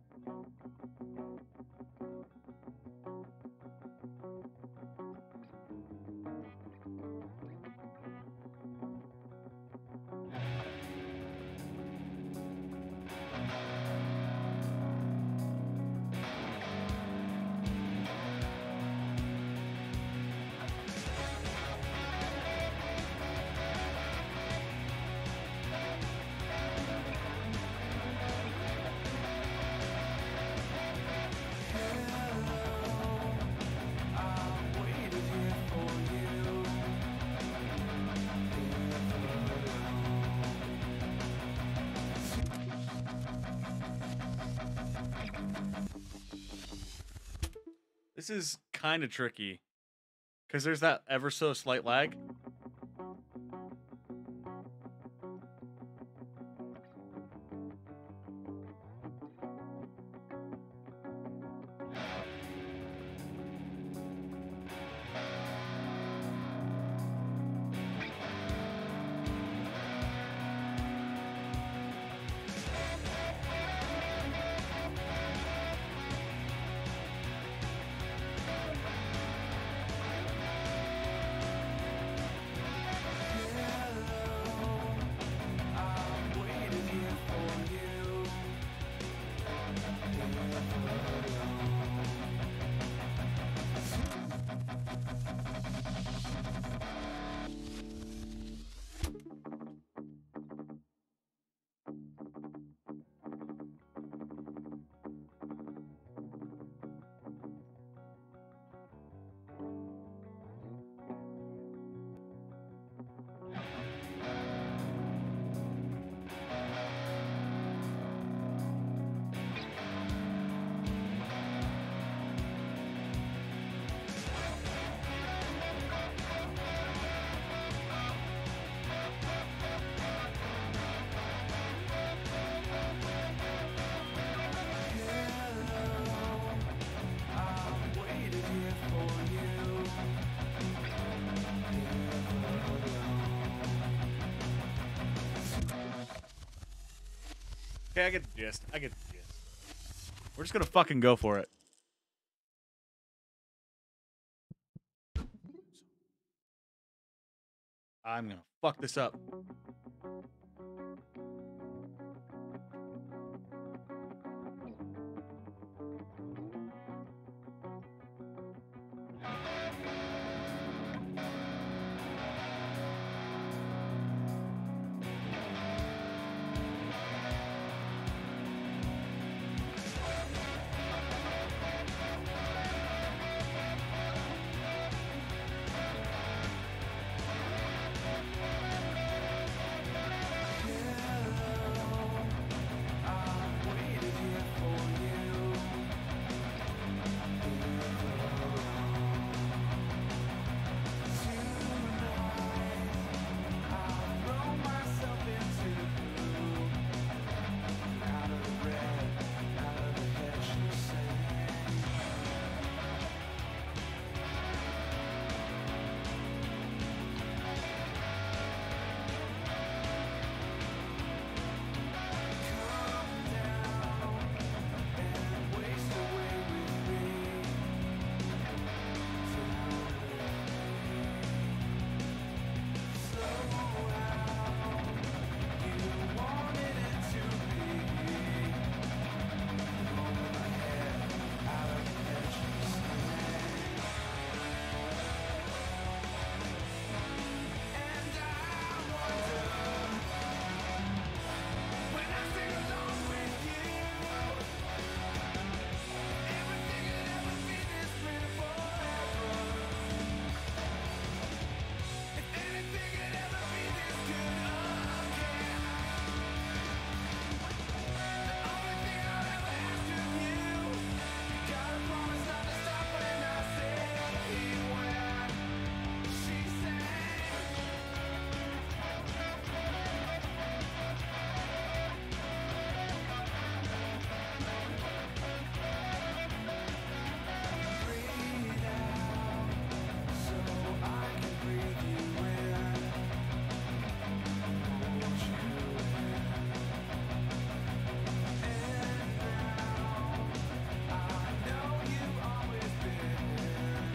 This is kind of tricky because there's that ever so slight lag. Okay, I get the gist. I get the gist. We're just gonna fucking go for it. I'm gonna fuck this up.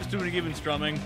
just doing even strumming.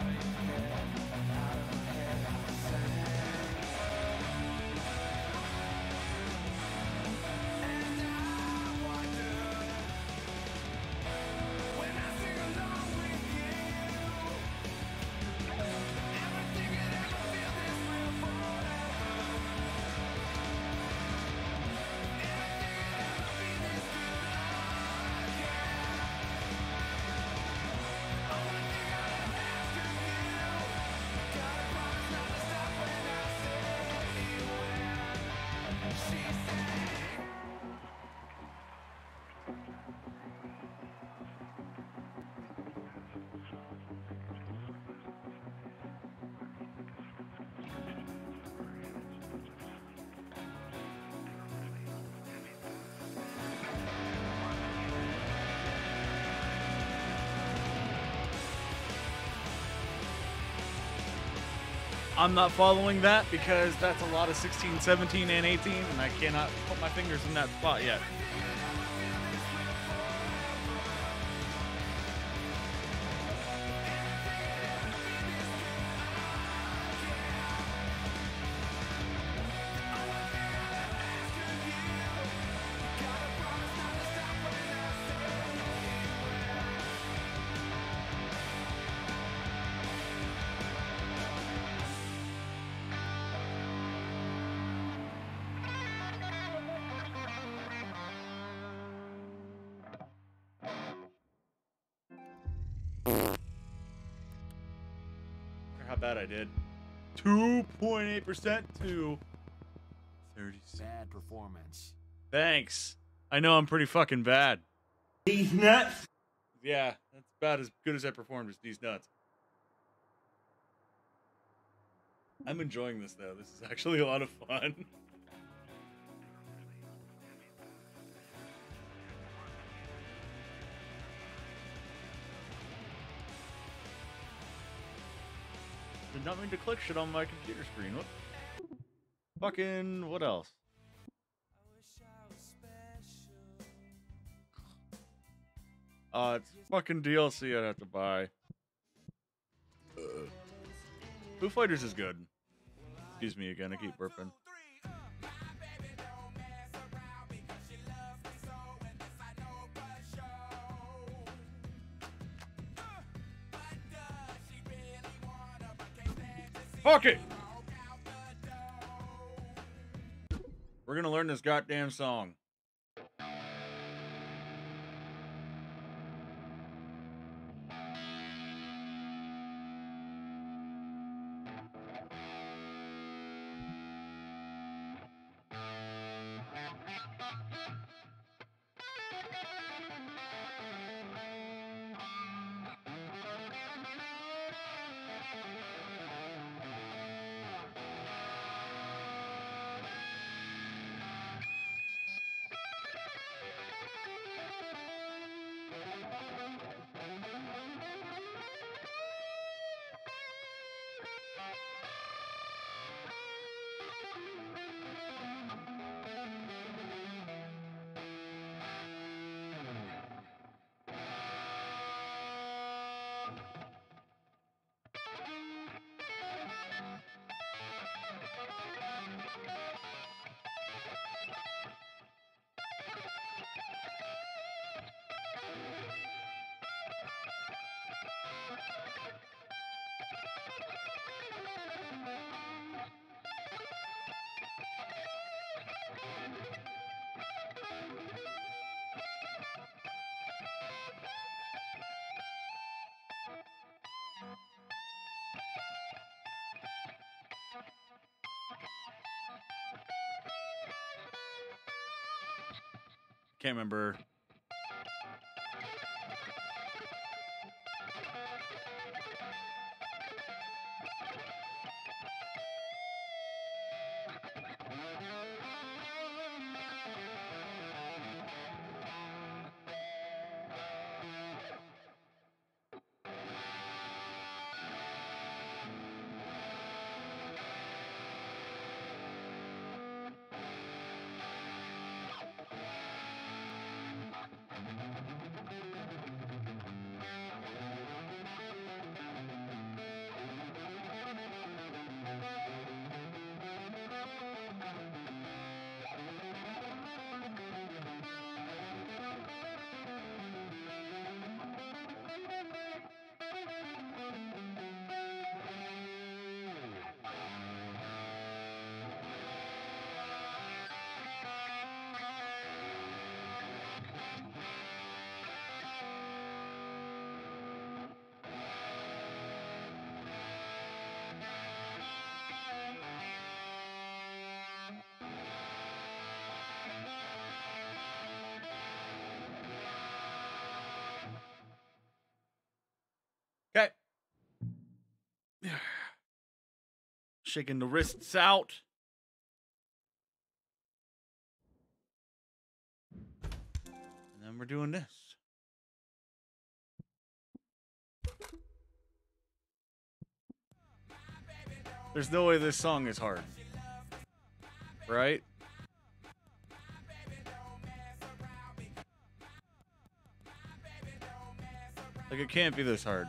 I'm not following that because that's a lot of sixteen, seventeen, and eighteen, and I cannot put my fingers in that spot yet. How bad I did. two point eight percent to thirty-six. Bad performance. Thanks. I know I'm pretty fucking bad. These nuts. Yeah, that's about as good as I performed as these nuts. I'm enjoying this though. This is actually a lot of fun. Did not mean to click shit on my computer screen. What? Fucking what else? Uh, it's fucking D L C I'd have to buy. Uh, Foo Fighters is good. Excuse me again, I keep burping. Fuck it! We're gonna learn this goddamn song. Can't remember. Shaking the wrists out. And then we're doing this. There's no way this song is hard. Right? Like, it can't be this hard.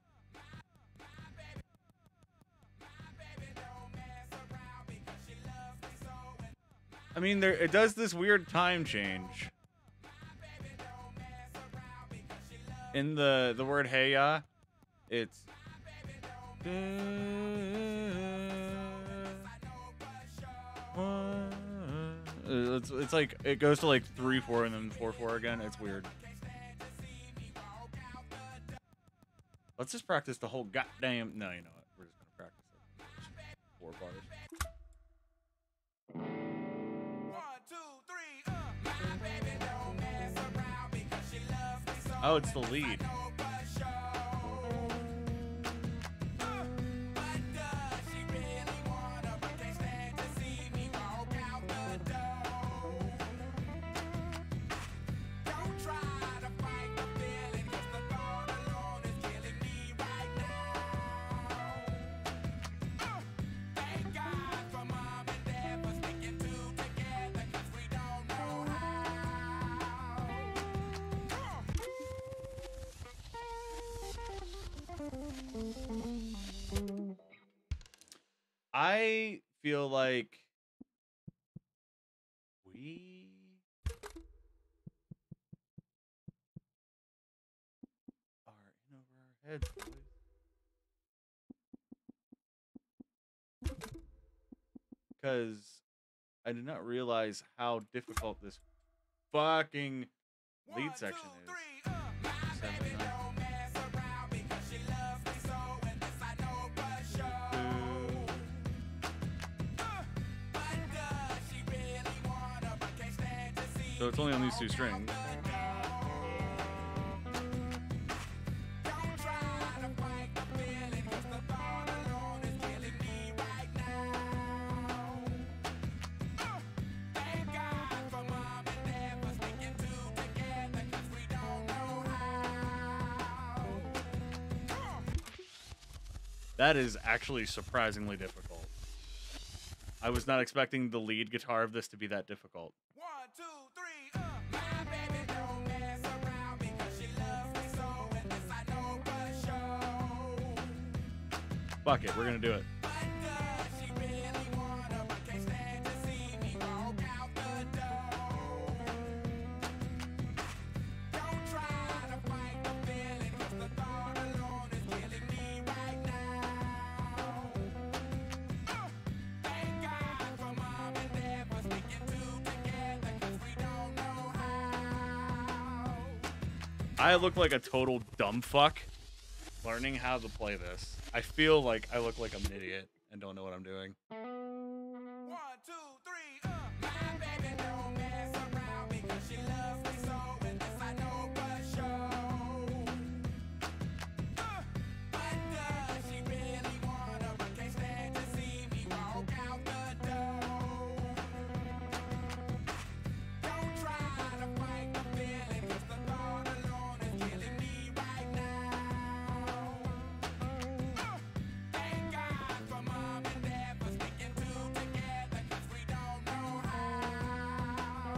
I mean, there it does this weird time change. In the the word hey ya, it's it's it's like it goes to like three four and then four four again. It's weird. Let's just practice the whole goddamn. No, you know what? We're just gonna practice it. Four bars. Oh, it's the lead. I feel like we are in over our heads, boys. Because I did not realize how difficult this fucking lead section is. Seven, nine. So it's only on these two strings. That is actually surprisingly difficult. I was not expecting the lead guitar of this to be that difficult. One, two, three, uh. My baby don't mess around because she loves me so, and this I know for sure. Fuck it, we're gonna do it. But does she really wanna, but can't stand to see me walk out the door? Don't try to fight the feeling, 'cause the thought alone is killing me right now. Uh, thank God for mom and dad for sticking two together, 'cause we don't know how. I look like a total dumb fuck learning how to play this. I feel like I look like I'm an idiot and don't know what I'm doing. One, two, three, uh. My baby don't mess around because she loves me so, and this I know for sure. Uh, but does she really wanna, but can't stand to see me walk out the door? Don't try to fight the feeling, 'cause the thought alone is killing me right now. Uh, thank God for mom and dad for sticking two together, 'cause we don't know how.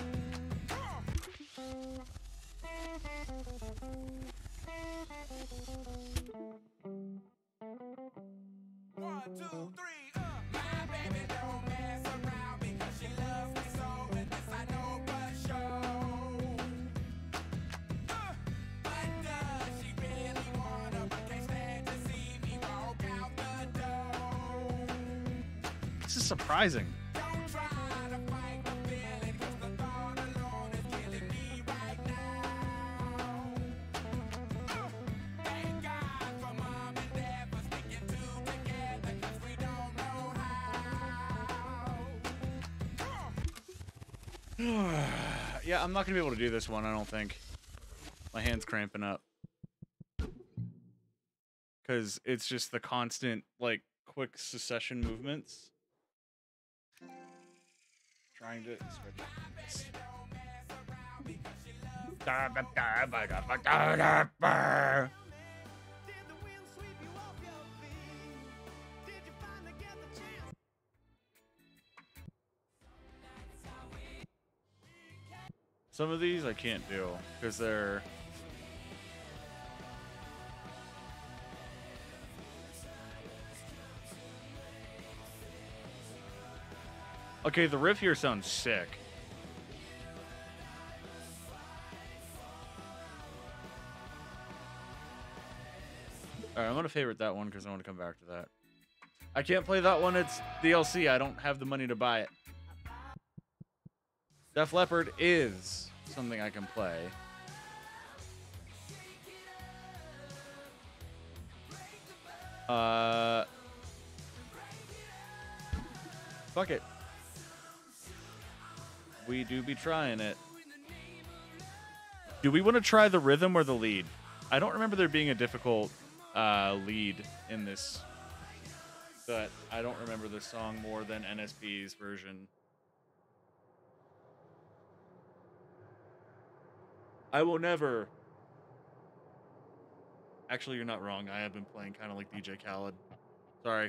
One, two, three, uh. My baby don't mess around because she loves me so, and this I know for sure. Uh, but does she really wanna, but can't stand to see me walk out the door? This is surprising. Don't try to fight the feeling, 'cause the thought alone is killing me right now. Uh, thank God for mom and dad for sticking two together, 'cause we don't know how. Yeah, I'm not gonna be able to do this one, I don't think. My hand's cramping up. Cause it's just the constant, like, quick succession movements. Trying to stretch. Some of these I can't do because they're okay. The riff here sounds sick. All right, I'm gonna favorite that one because I want to come back to that. I can't play that one. It's D L C. I don't have the money to buy it. Def Leppard is something I can play. Uh, fuck it. We do be trying it. Do we want to try the rhythm or the lead? I don't remember there being a difficult uh, lead in this, but I don't remember this song more than N S B's version. I will never. Actually, you're not wrong. I have been playing kind of like D J Khaled. Sorry.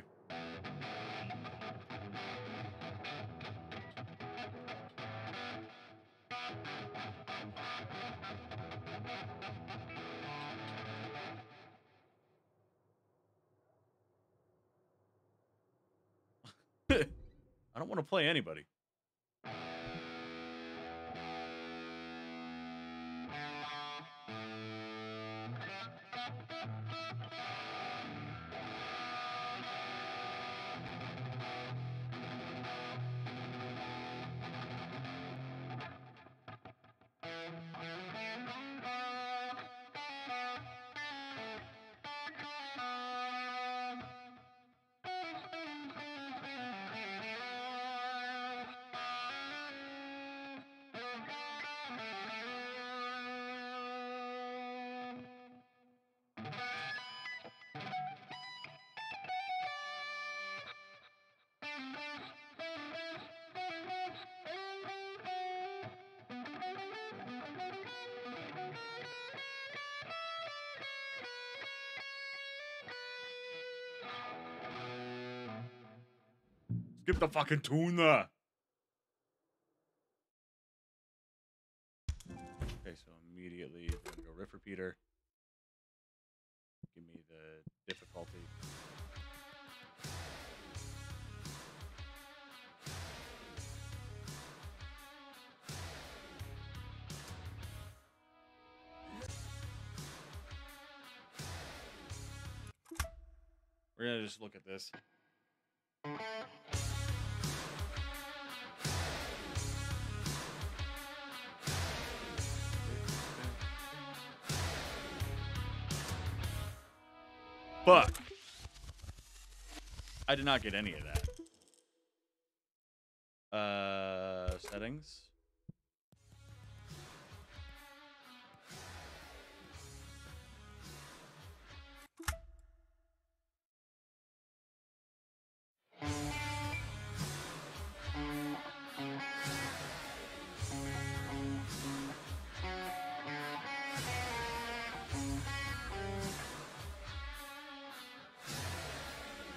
I don't want to play anybody. Skip the fucking tuna. Okay, so immediately then go riff repeater. Give me the difficulty. We're gonna just look at this. Fuck. I did not get any of that. Uh, settings.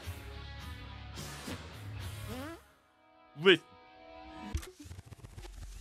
With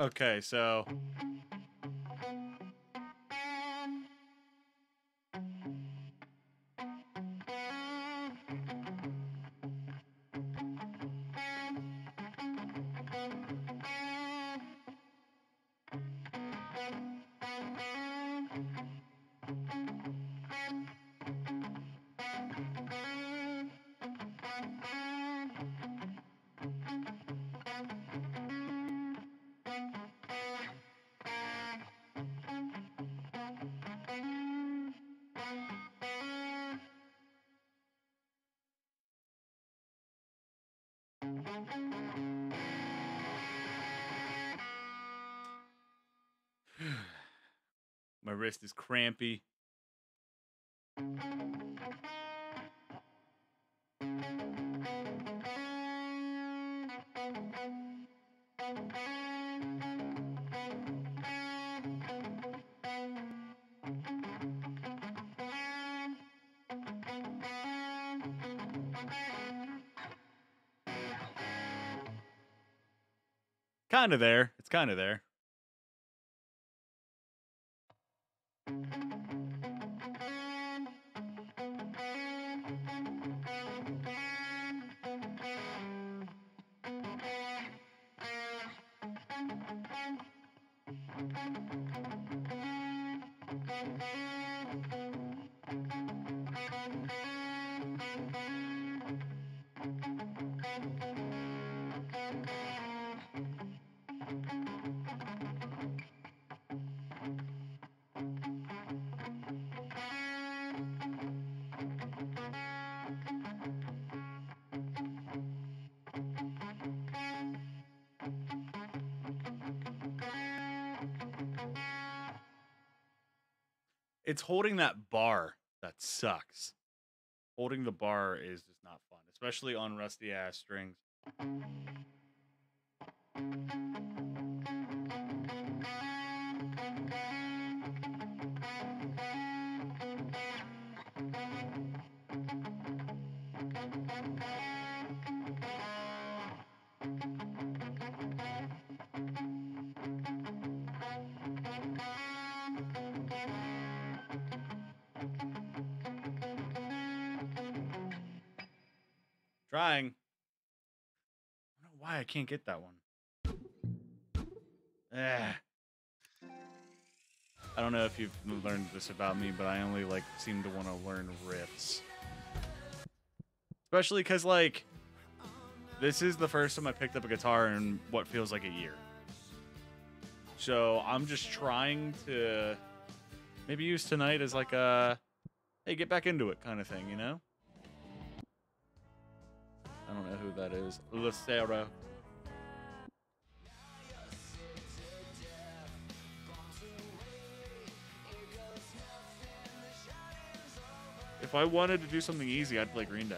Okay, so my wrist is crampy. Kind of there. It's kind of there. It's holding that bar that sucks. Holding the bar is just not fun, especially on rusty ass strings. Trying. I don't know why I can't get that one. Eh. I don't know if you've learned this about me, but I only like seem to want to learn riffs. Especially because, like, this is the first time I picked up a guitar in what feels like a year. So I'm just trying to maybe use tonight as like a, hey, get back into it kind of thing, you know? I don't know who that is. Lucero. If I wanted to do something easy, I'd play Green Day.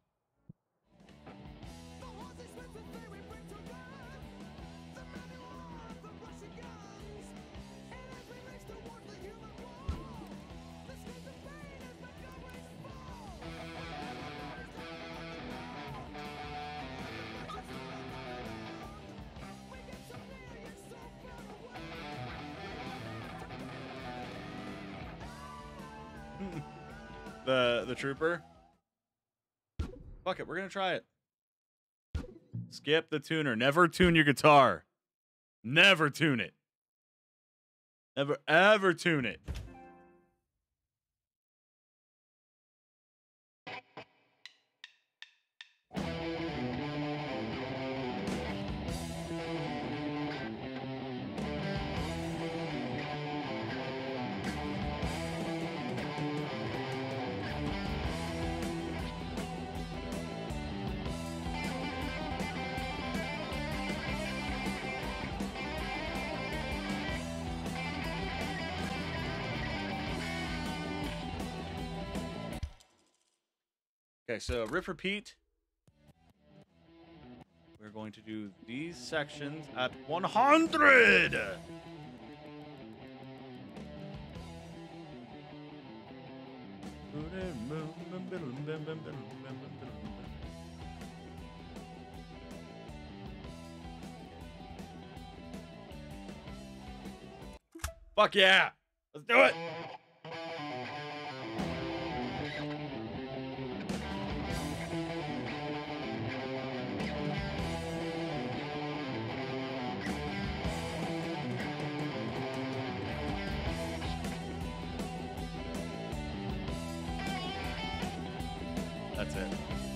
The the trooper. Fuck it, we're gonna try it. Skip the tuner. Never tune your guitar. Never tune it. Never ever tune it. Okay, so riff repeat. We're going to do these sections at one hundred. Fuck yeah! Let's do it! That's it.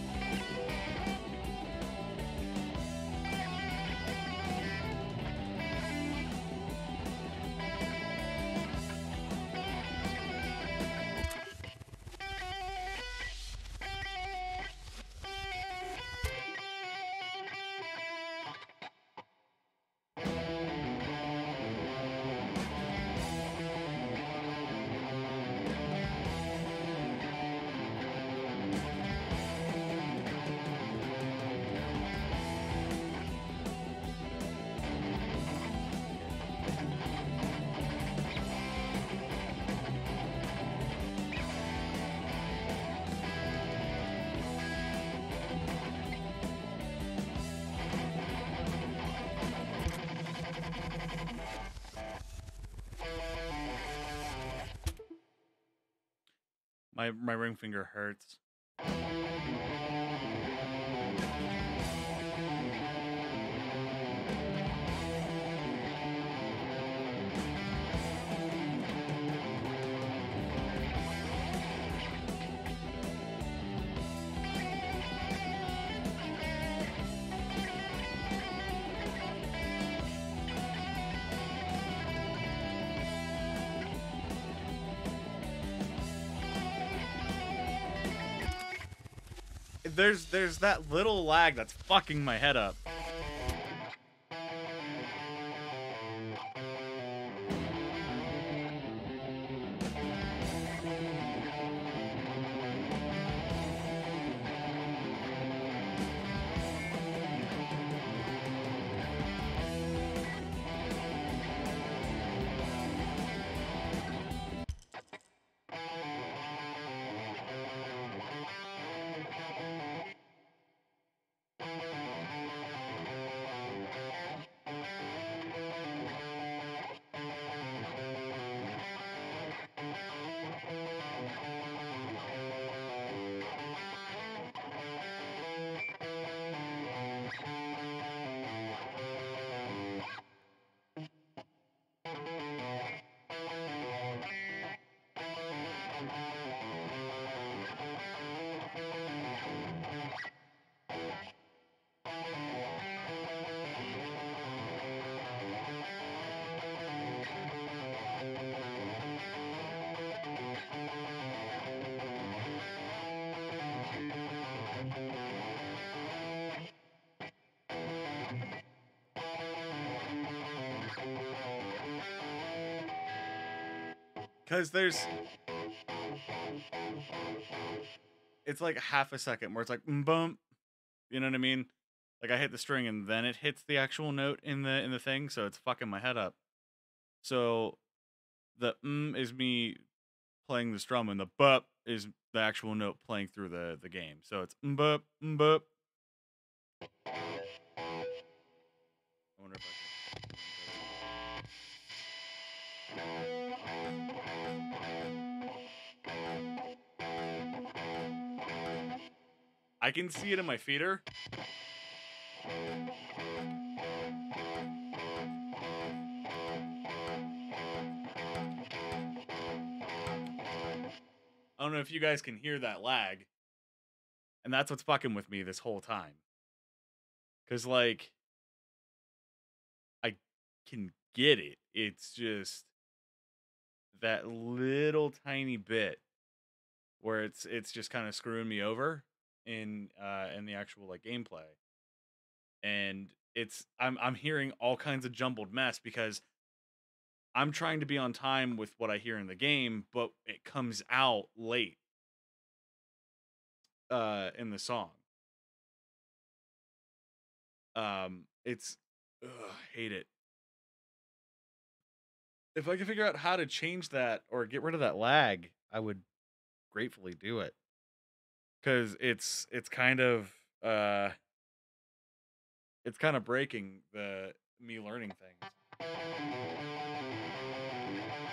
My my ring finger hurts. There's there's that little lag that's fucking my head up. Cause there's it's like half a second where it's like mm, bump. You know what I mean? Like I hit the string and then it hits the actual note in the in the thing, so it's fucking my head up. So the mm is me playing the strum and the bup is the actual note playing through the the game. So it's mm bup mm bup. I wonder if I can. I can see it in my feeder. I don't know if you guys can hear that lag. And that's what's fucking with me this whole time. Cause like I can get it. It's just that little tiny bit where it's it's just kind of screwing me over in uh in the actual like gameplay. And it's I'm I'm hearing all kinds of jumbled mess because I'm trying to be on time with what I hear in the game, but it comes out late uh in the song. Um it's ugh, I hate it. If I could figure out how to change that or get rid of that lag, I would gratefully do it. Cuz it's it's kind of uh it's kind of breaking the me learning things.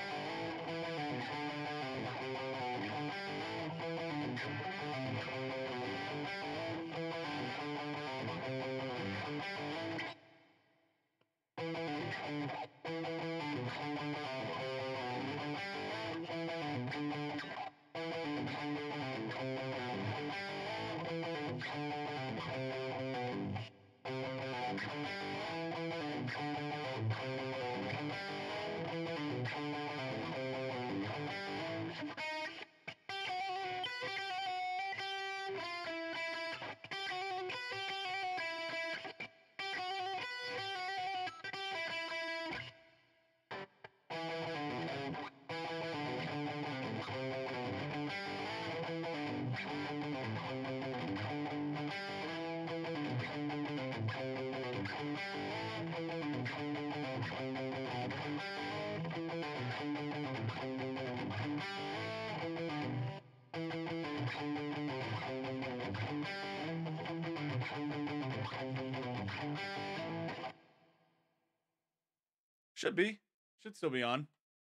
Should be. Should still be on.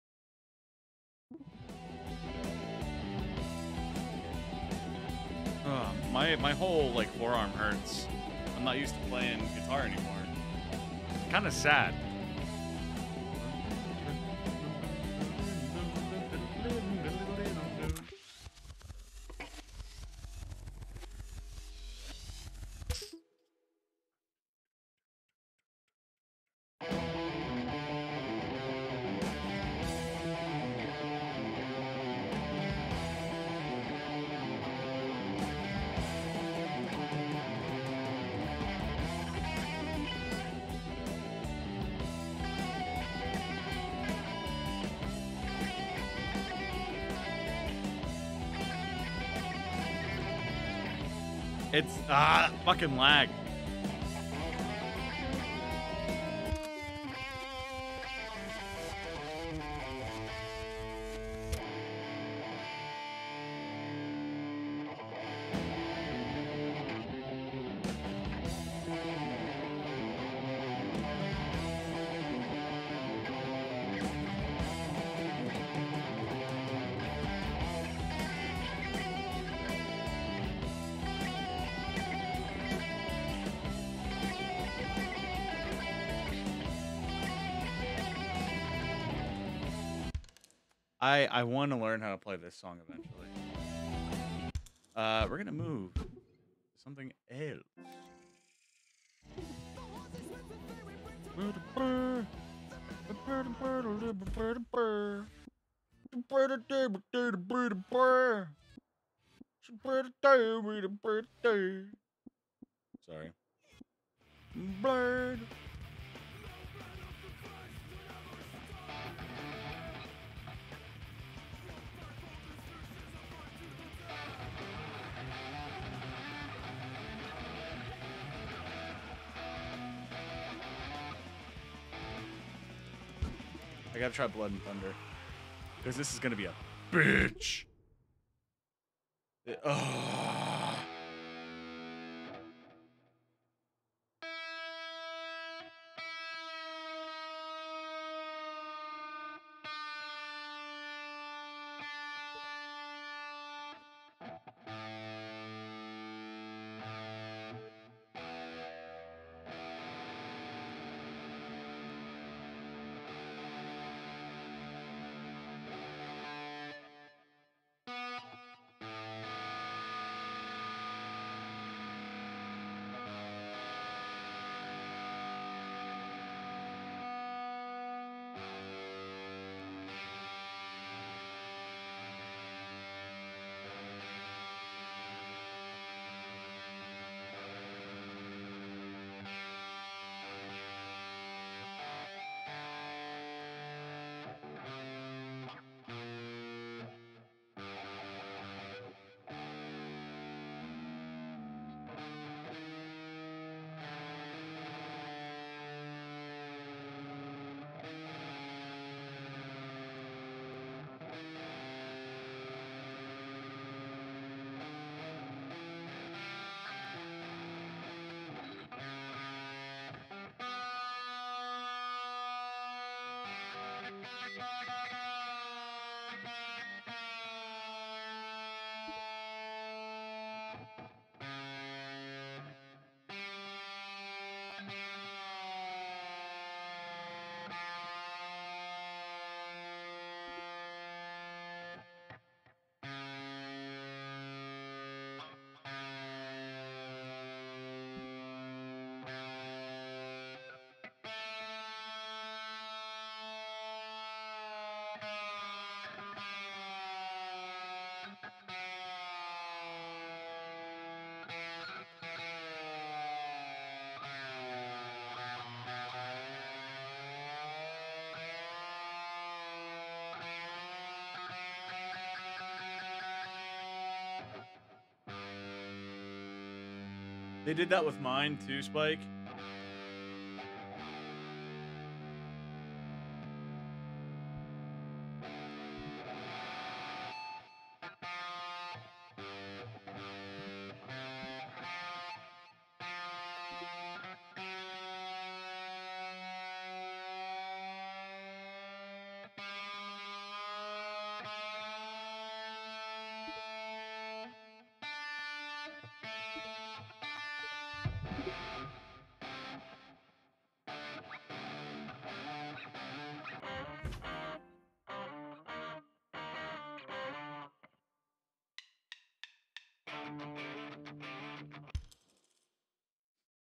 Oh, my my whole like forearm hurts. I'm not used to playing guitar anymore. Kind of sad. It's ah fucking lag. I I want to learn how to play this song eventually. Uh, we're gonna move to something else. Sorry. Bird. I gotta try Blood and Thunder. Because this is gonna be a bitch. It- oh. They did that with mine too, Spike.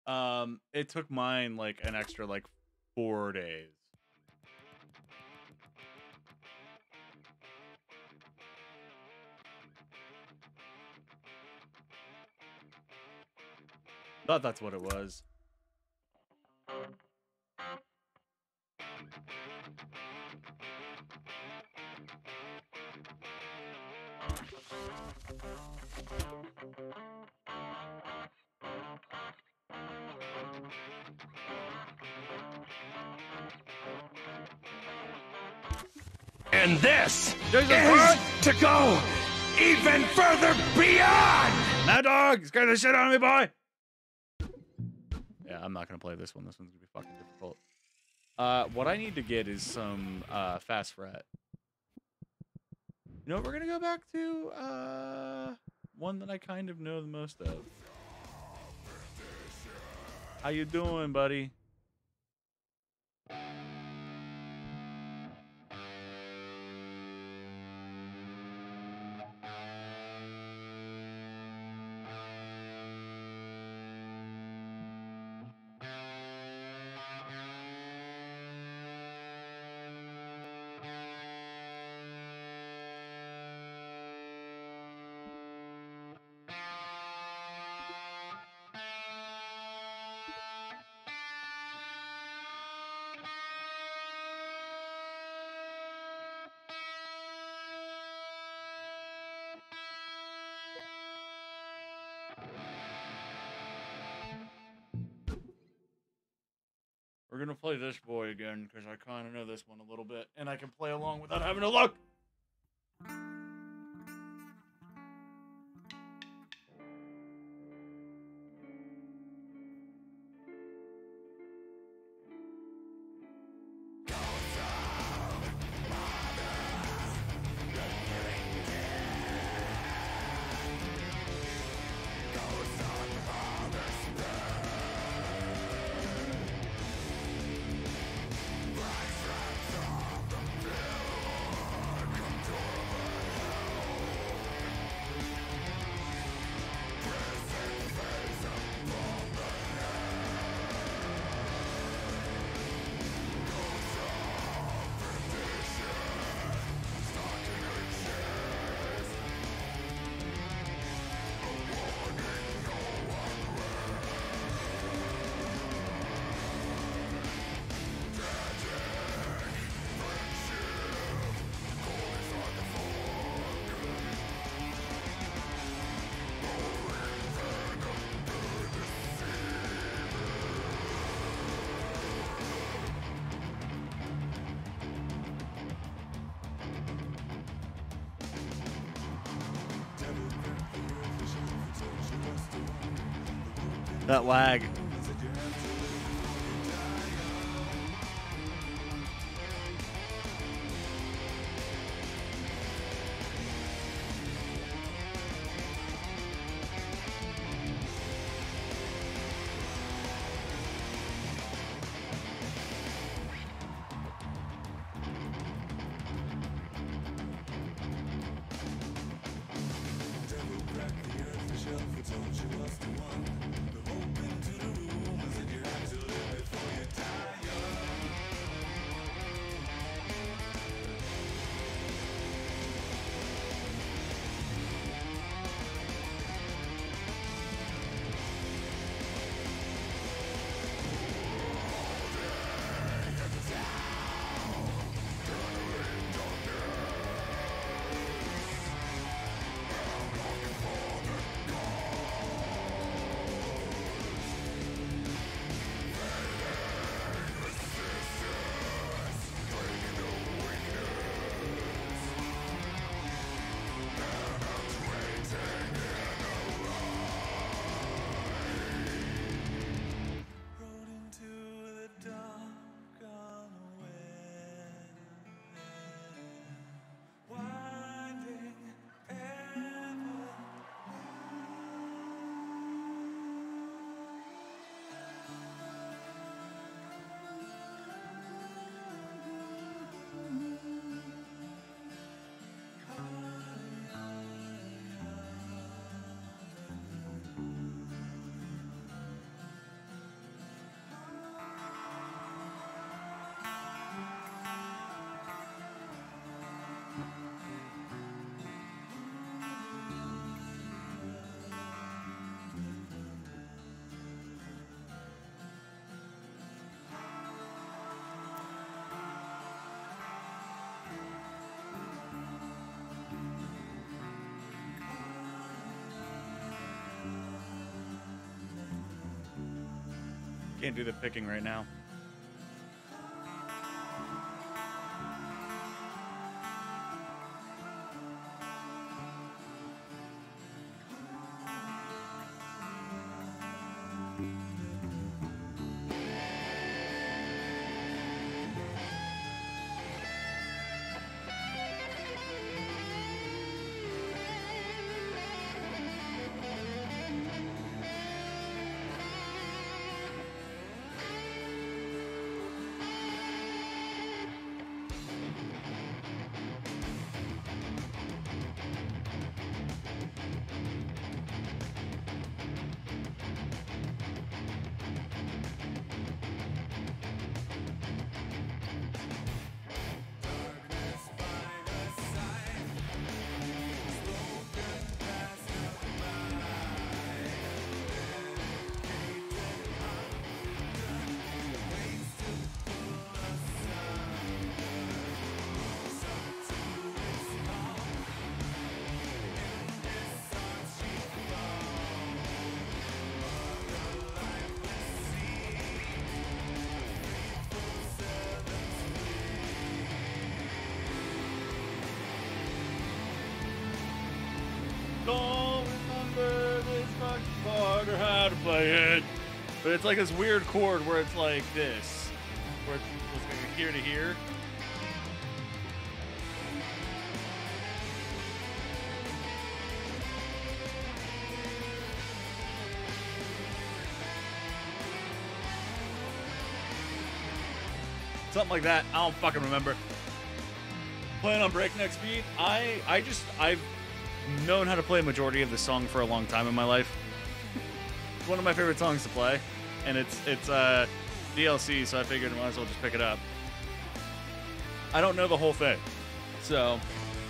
Um, it took mine like an extra like four days. Thought that's what it was. And this Jesus is Christ! to go even further beyond! Mad Dog, you scared the shit out of me, boy! Yeah, I'm not gonna play this one. This one's gonna be fucking difficult. Uh, what I need to get is some uh, fast fret. You know what we're gonna go back to? Uh, one that I kind of know the most of. How you doing, buddy? We're gonna play this boy again because I kind of know this one a little bit, and I can play along without having to look. That lag. Devil cracked the earth, the shelf, told you was the one. The hope into the Can't do the picking right now. Don't remember this much harder how to play it. But it's like this weird chord where it's like this. Where it's, it's like here to here. Something like that. I don't fucking remember. Playing on breakneck speed. I I just I've known how to play a majority of this song for a long time in my life. It's one of my favorite songs to play, and it's it's uh, D L C, so I figured I might as well just pick it up. I don't know the whole thing, so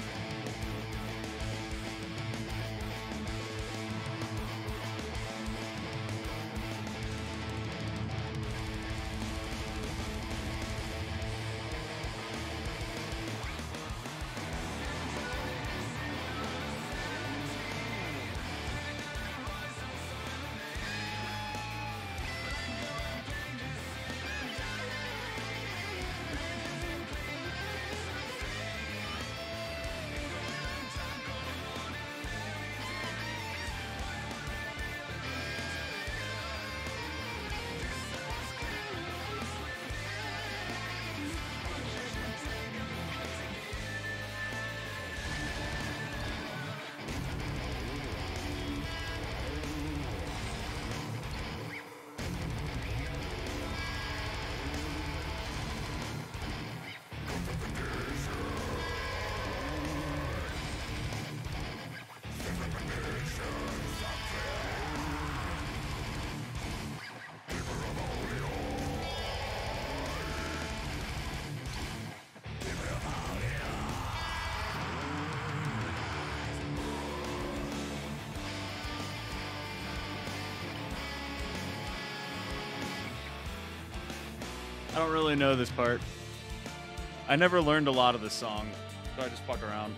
I don't really know this part. I never learned a lot of this song, so I just fuck around.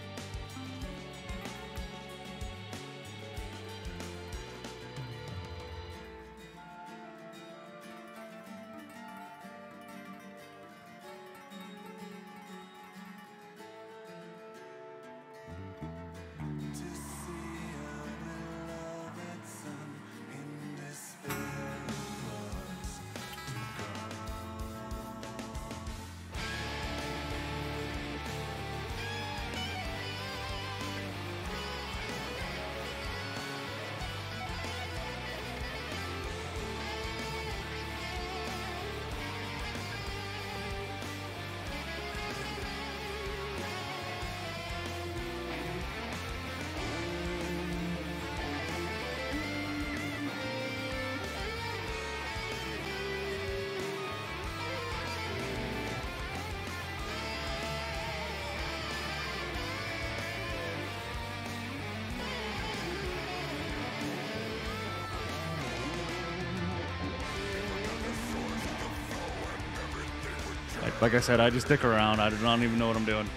Like, like I said, I just stick around. I don't even know what I'm doing.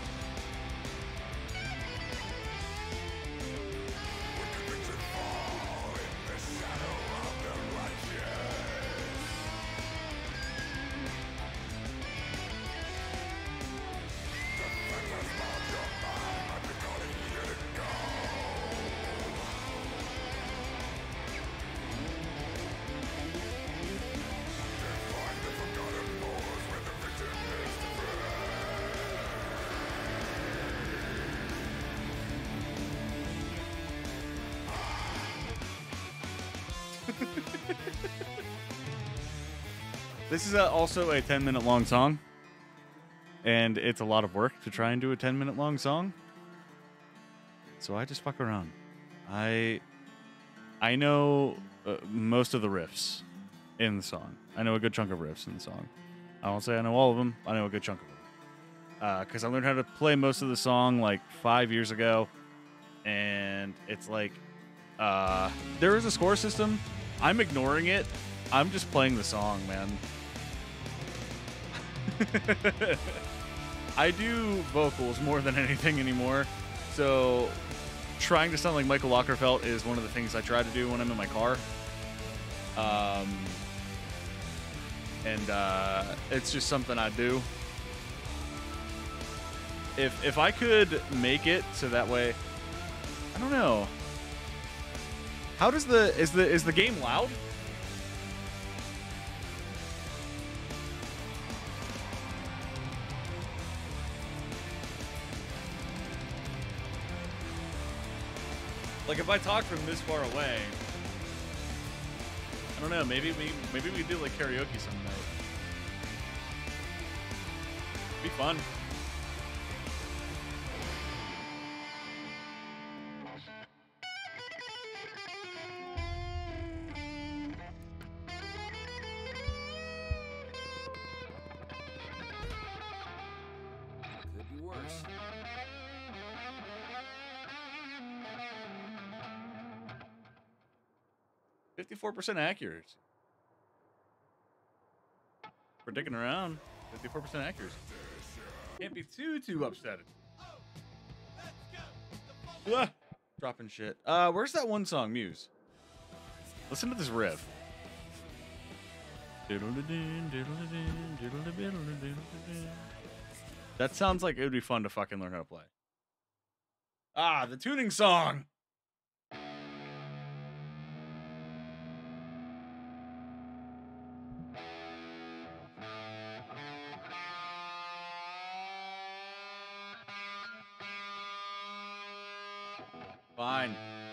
This is a, also a ten minute long song, and it's a lot of work to try and do a ten minute long song. So I just fuck around. I I know uh, most of the riffs in the song. I know a good chunk of riffs in the song. I won't say I know all of them. I know a good chunk of them. Because uh, I learned how to play most of the song like five years ago. And it's like, uh, there is a score system. I'm ignoring it. I'm just playing the song, man. I do vocals more than anything anymore. So trying to sound like Michael Lockerfelt is one of the things I try to do when I'm in my car. Um, and uh, it's just something I do. If if I could make it so that way, I don't know. How does the is the is the game loud? Like if I talk from this far away, I don't know. Maybe we maybe we do like karaoke some night. Be fun. Could be worse. fifty-four percent accuracy. For dicking around, fifty-four percent accuracy. Can't be too, too upsetting. Ah, dropping shit. Uh, where's that one song, Muse? Listen to this riff. That sounds like it would be fun to fucking learn how to play. Ah, the tuning song! Fine.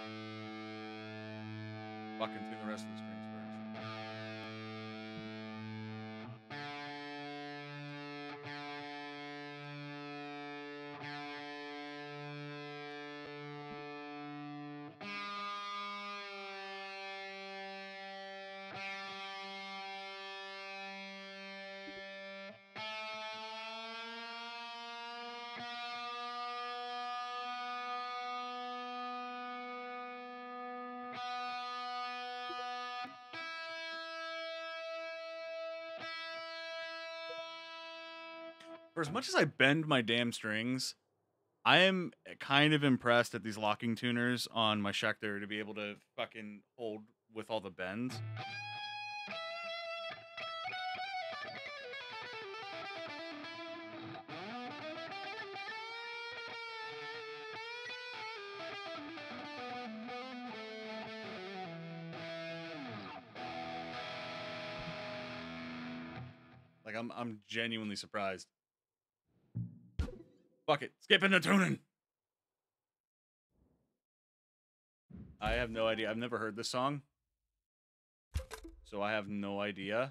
Fucking tune the rest of the strings first. For as much as I bend my damn strings, I am kind of impressed at these locking tuners on my Schecter to be able to fucking hold with all the bends. Like I'm I'm genuinely surprised. Fuck it. Skipping the tuning. I have no idea. I've never heard this song. So I have no idea.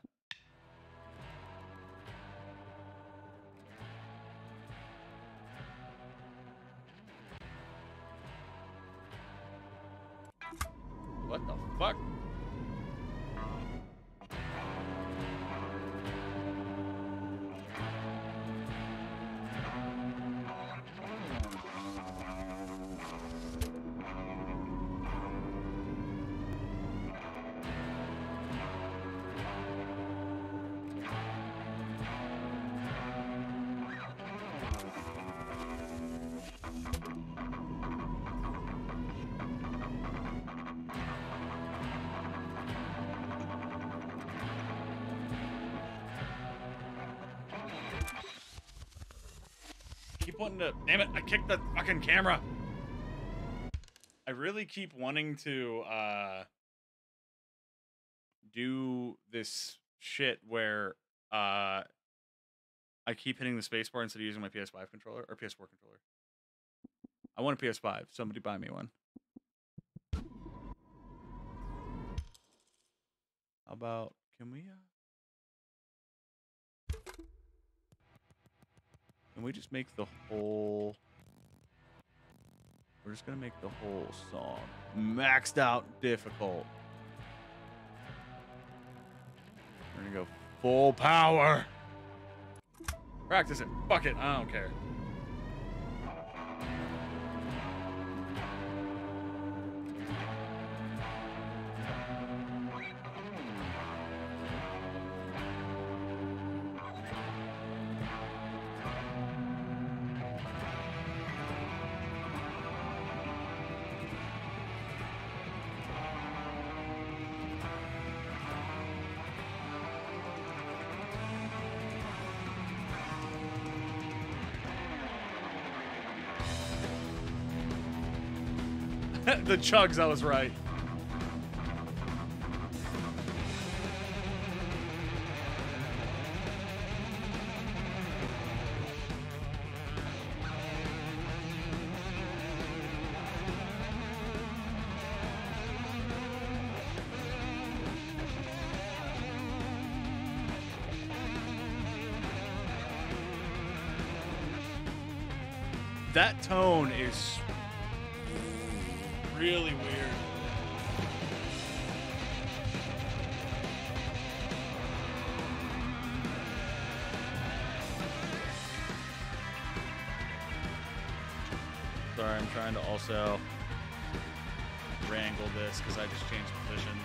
What the fuck? Keep wanting to, damn it, I kicked the fucking camera. I really keep wanting to uh do this shit where uh I keep hitting the spacebar instead of using my P S five controller or P S four controller. I want a P S five. Somebody buy me one. about, can we, uh, can we just make the whole, we're just going to make the whole song maxed out difficult. We're going to go full power. Practice it. Fuck it. I don't care. The chugs, I was right. That tone is really weird. Sorry, I'm trying to also wrangle this because I just changed positions.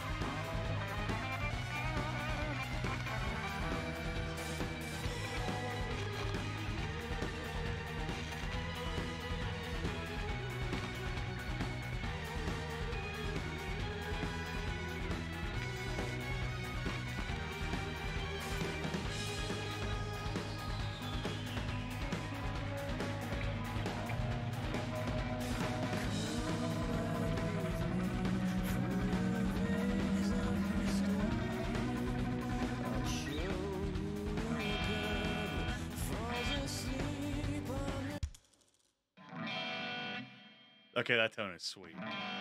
Okay, that tone is sweet.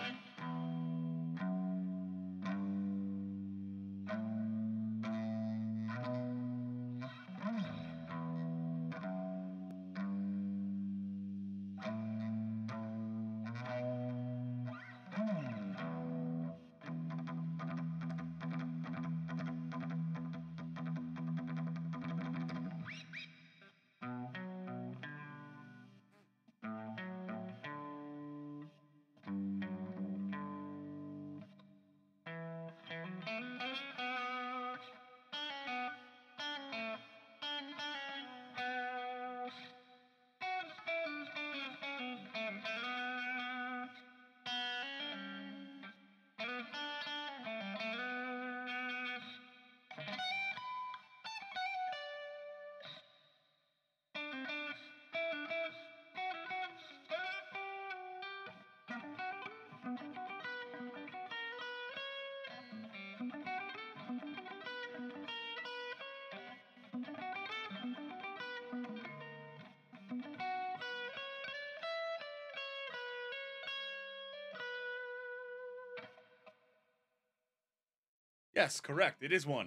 Yes, correct. It is one.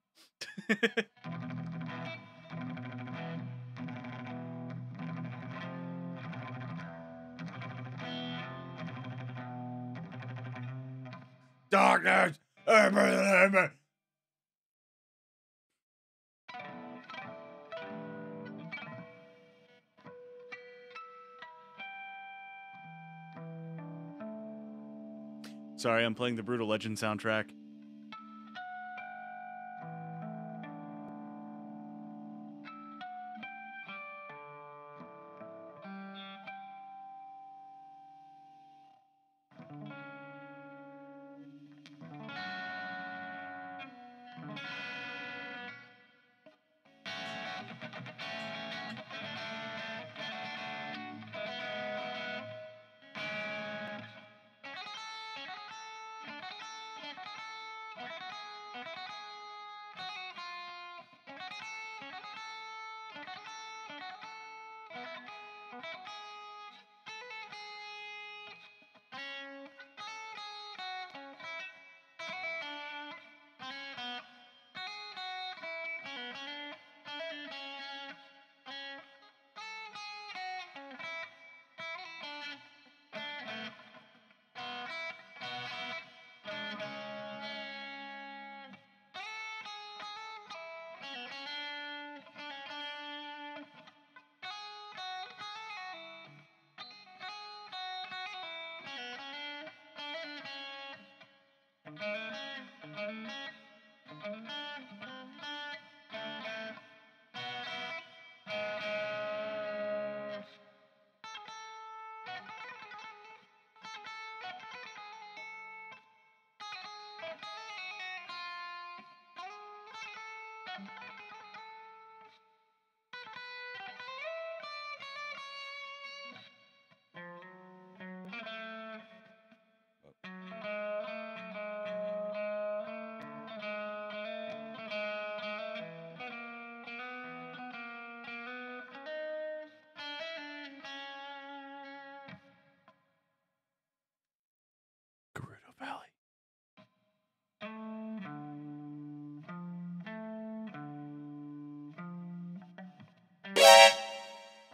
Darkness. Sorry, I'm playing the Brutal Legend soundtrack.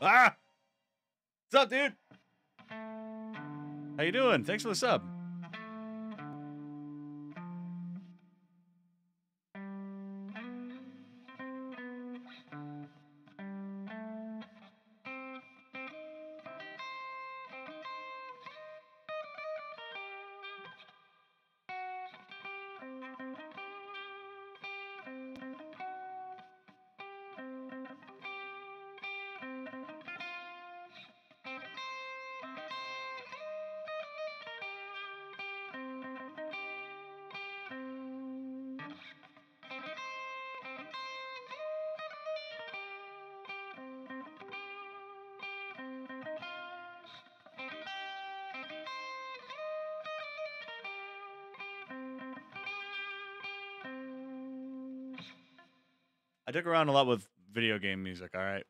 Ah! What's up, dude? How you doing? Thanks for the sub. I dick around a lot with video game music, all right?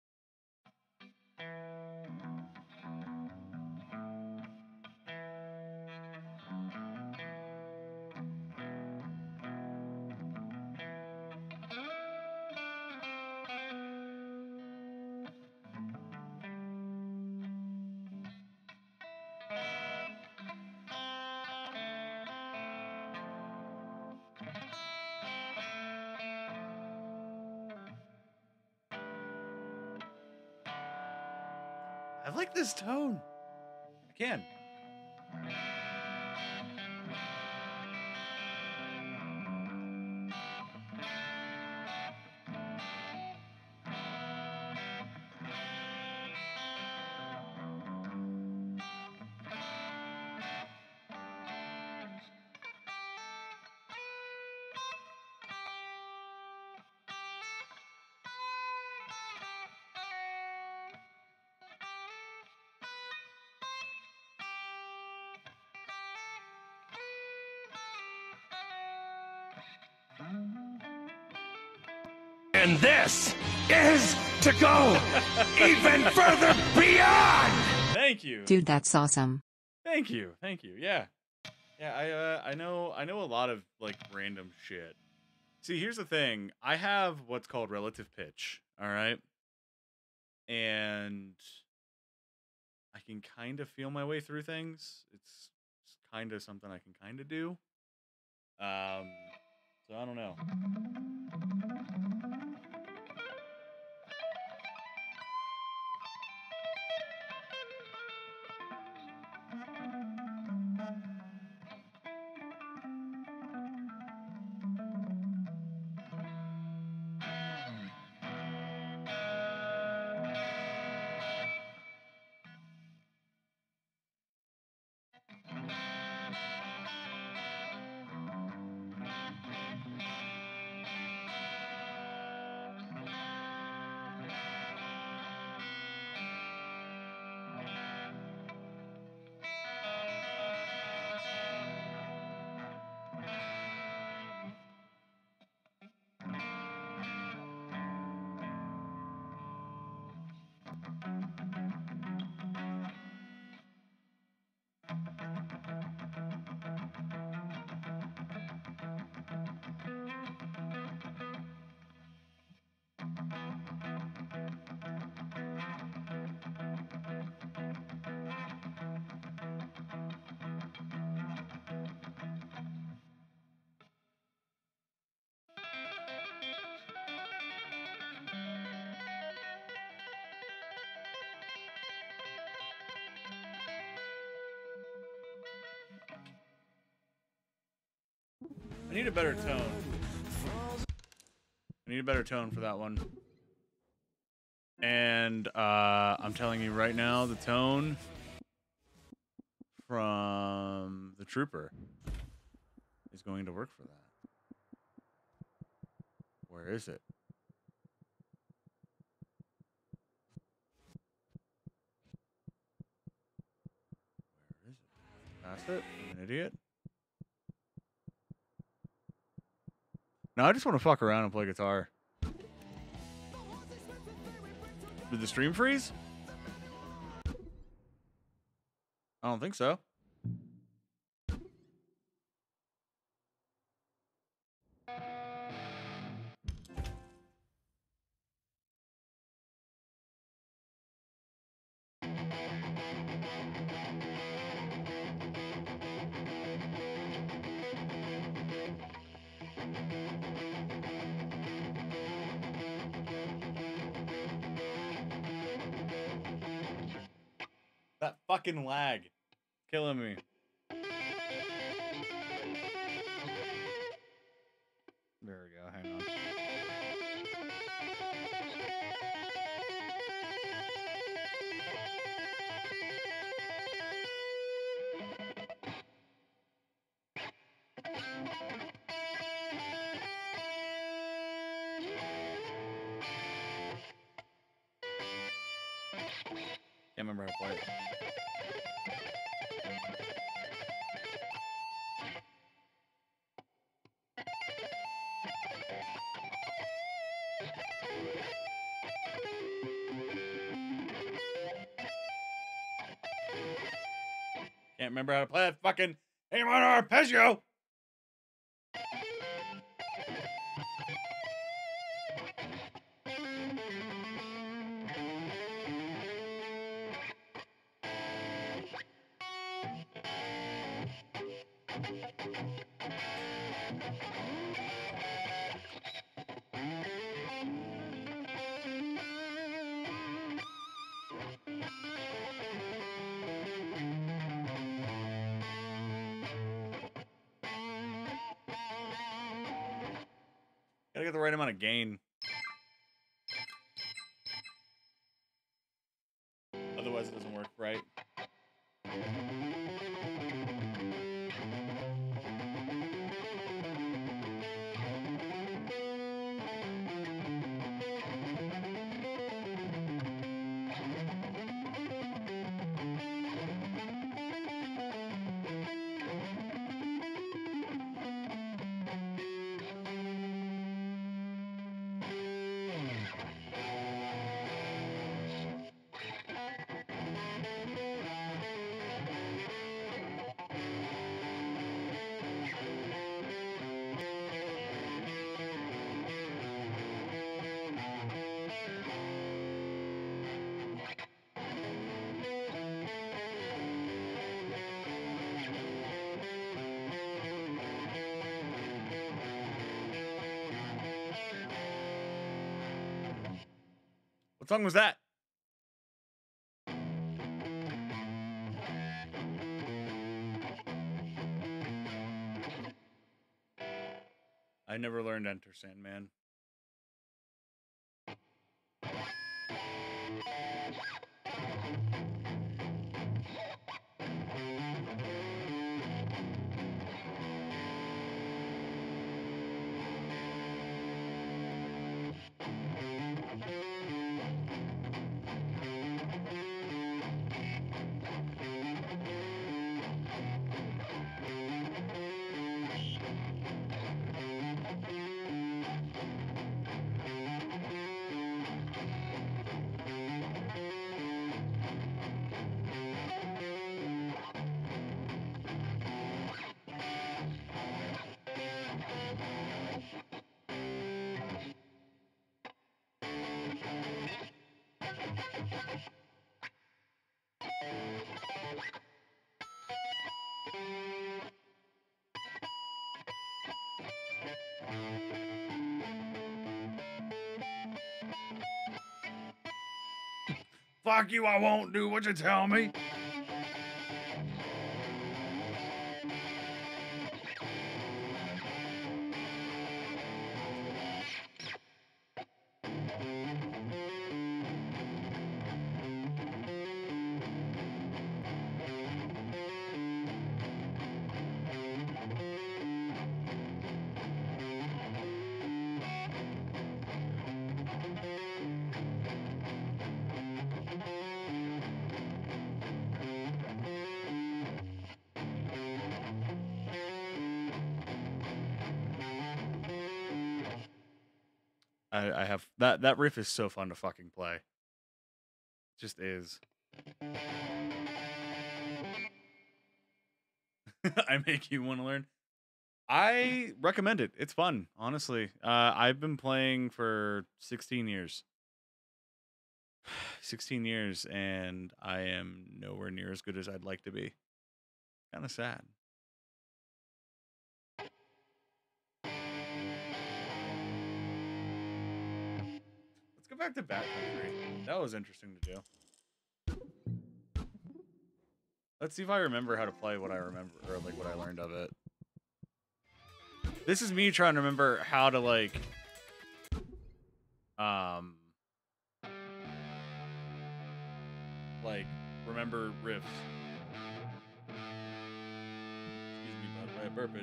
I like this tone. I can. And this is to go even further beyond! Thank you. Dude, that's awesome. Thank you. Thank you. Yeah. Yeah, I uh, I know I know a lot of like random shit. See, here's the thing. I have what's called relative pitch, all right? And I can kind of feel my way through things. It's, it's kind of something I can kind of do. Um so I don't know. I need a better tone. I need a better tone for that one. And uh, I'm telling you right now, the tone from the Trooper is going to work for that. Where is it? Where is it? Past it? I'm an idiot. No, I just want to fuck around and play guitar. Did the stream freeze? I don't think so. That fucking lag. Killing me. There we go. Hang on. Can't remember how to play it. Can't remember how to play that fucking Aim on Arpeggio. Gotta get the right amount of gain. Otherwise it doesn't work right. What song was that? I never learned Enter Sandman. Fuck you, I won't do what you tell me. I, I have that that riff is so fun to fucking play. It just is. I make you want to learn. I recommend it. It's fun, honestly. Uh, I've been playing for sixteen years. sixteen years, and I am nowhere near as good as I'd like to be. Kind of sad. Let's go back to Backcountry. That was interesting to do. Let's see if I remember how to play what I remember, or like what I learned of it. This is me trying to remember how to like, um, like remember riffs. Excuse me, bud, I burped.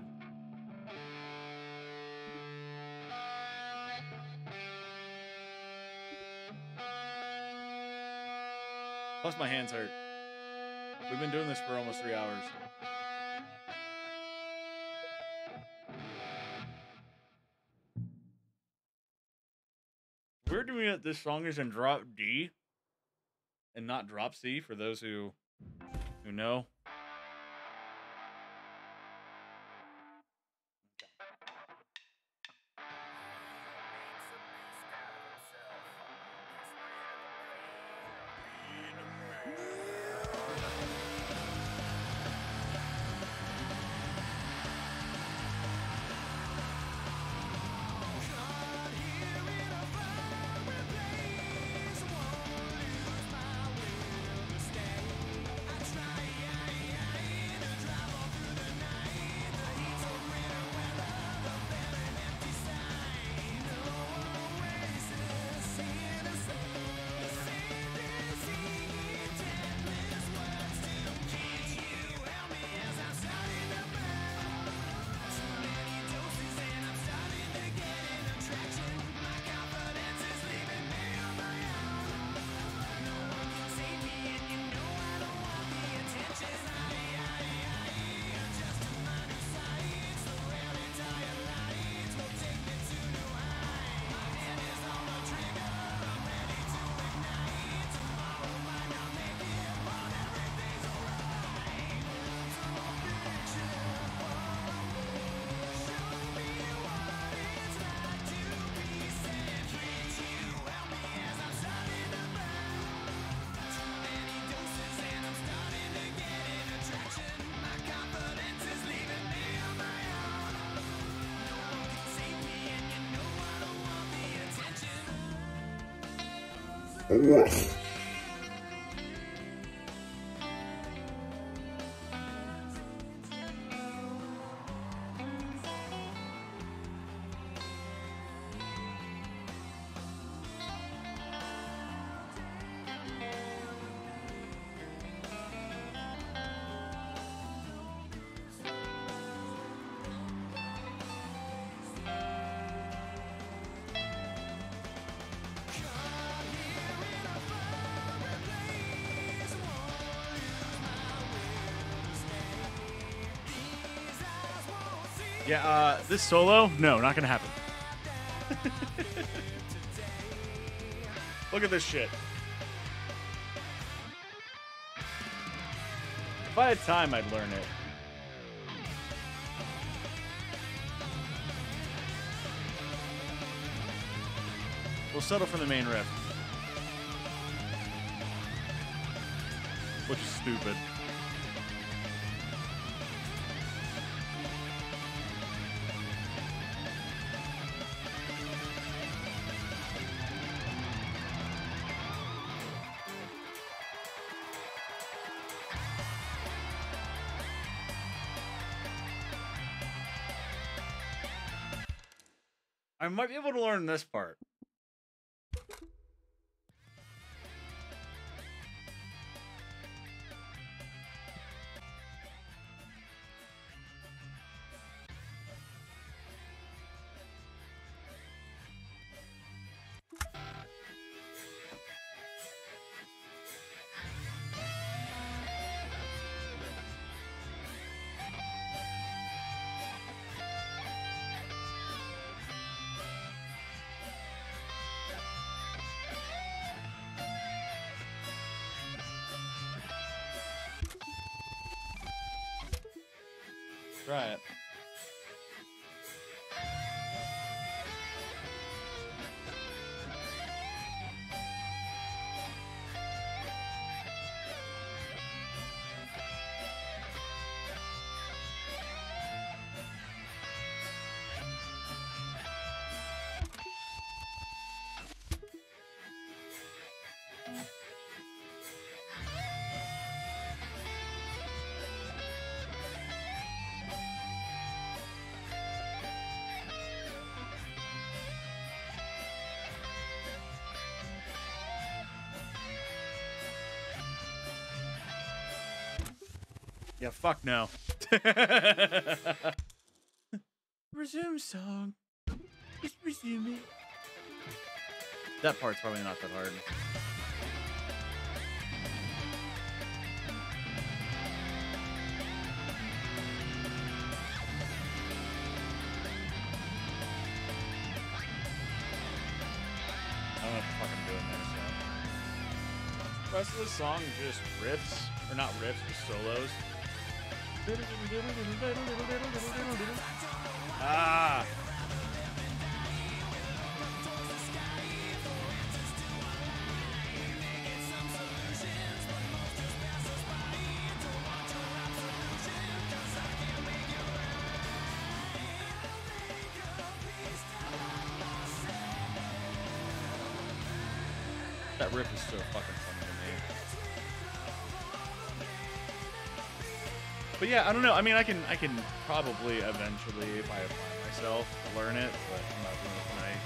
Plus my hands hurt. We've been doing this for almost three hours. We're doing it this song is in drop D and not drop C for those who who know. Yeah, uh, this solo? No, not gonna happen. Look at this shit. If I had time, I'd learn it. We'll settle for the main riff. Which is stupid. I might be able to learn this part. Try it. Yeah, fuck no. Resume song. Just resume it. That part's probably not that hard. I don't know what the fuck I'm doing there, so. The rest of the song is just riffs, or not riffs, just solos. Ah! That riff is so fucking funny to me. But yeah, I don't know. I mean, I can I can probably eventually, if I apply myself, learn it, but I'm not doing it tonight.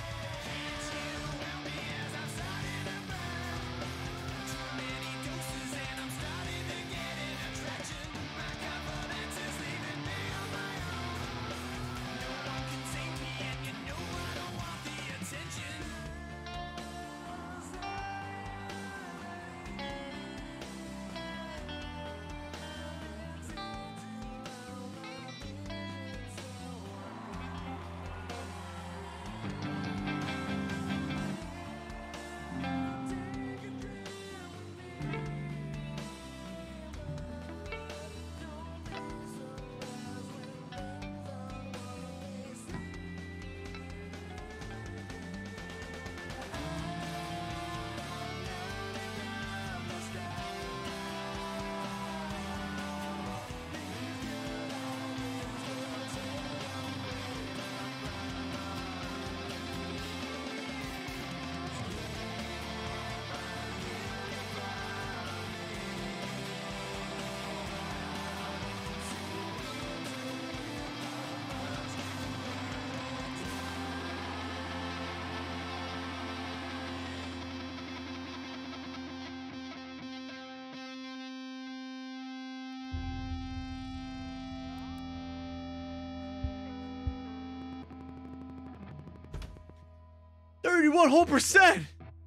thirty-one whole percent!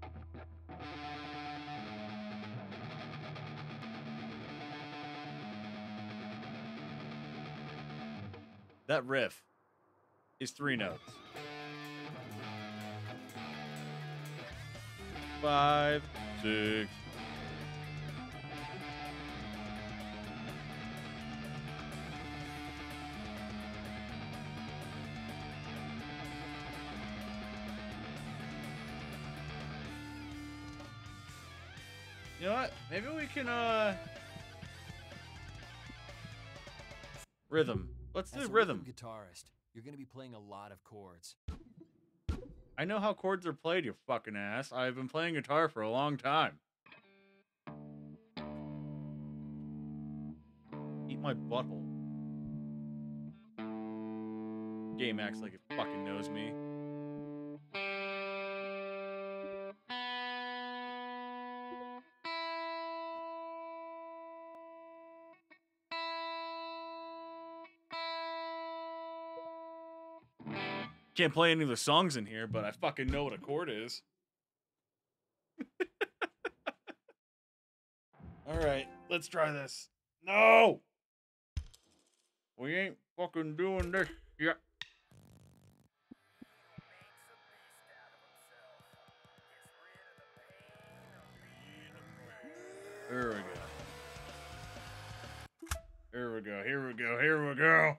That riff is three notes. Five, six. You know what? Maybe we can, uh... rhythm. Let's do As a rhythm. guitarist, you're going to be playing a lot of chords. I know how chords are played, you fucking ass. I've been playing guitar for a long time. Eat my butthole. Game acts like it fucking knows me. Can't play any of the songs in here, but I fucking know what a chord is. Alright, let's try this. No! We ain't fucking doing this yet. Here we go. Here we go, here we go, here we go.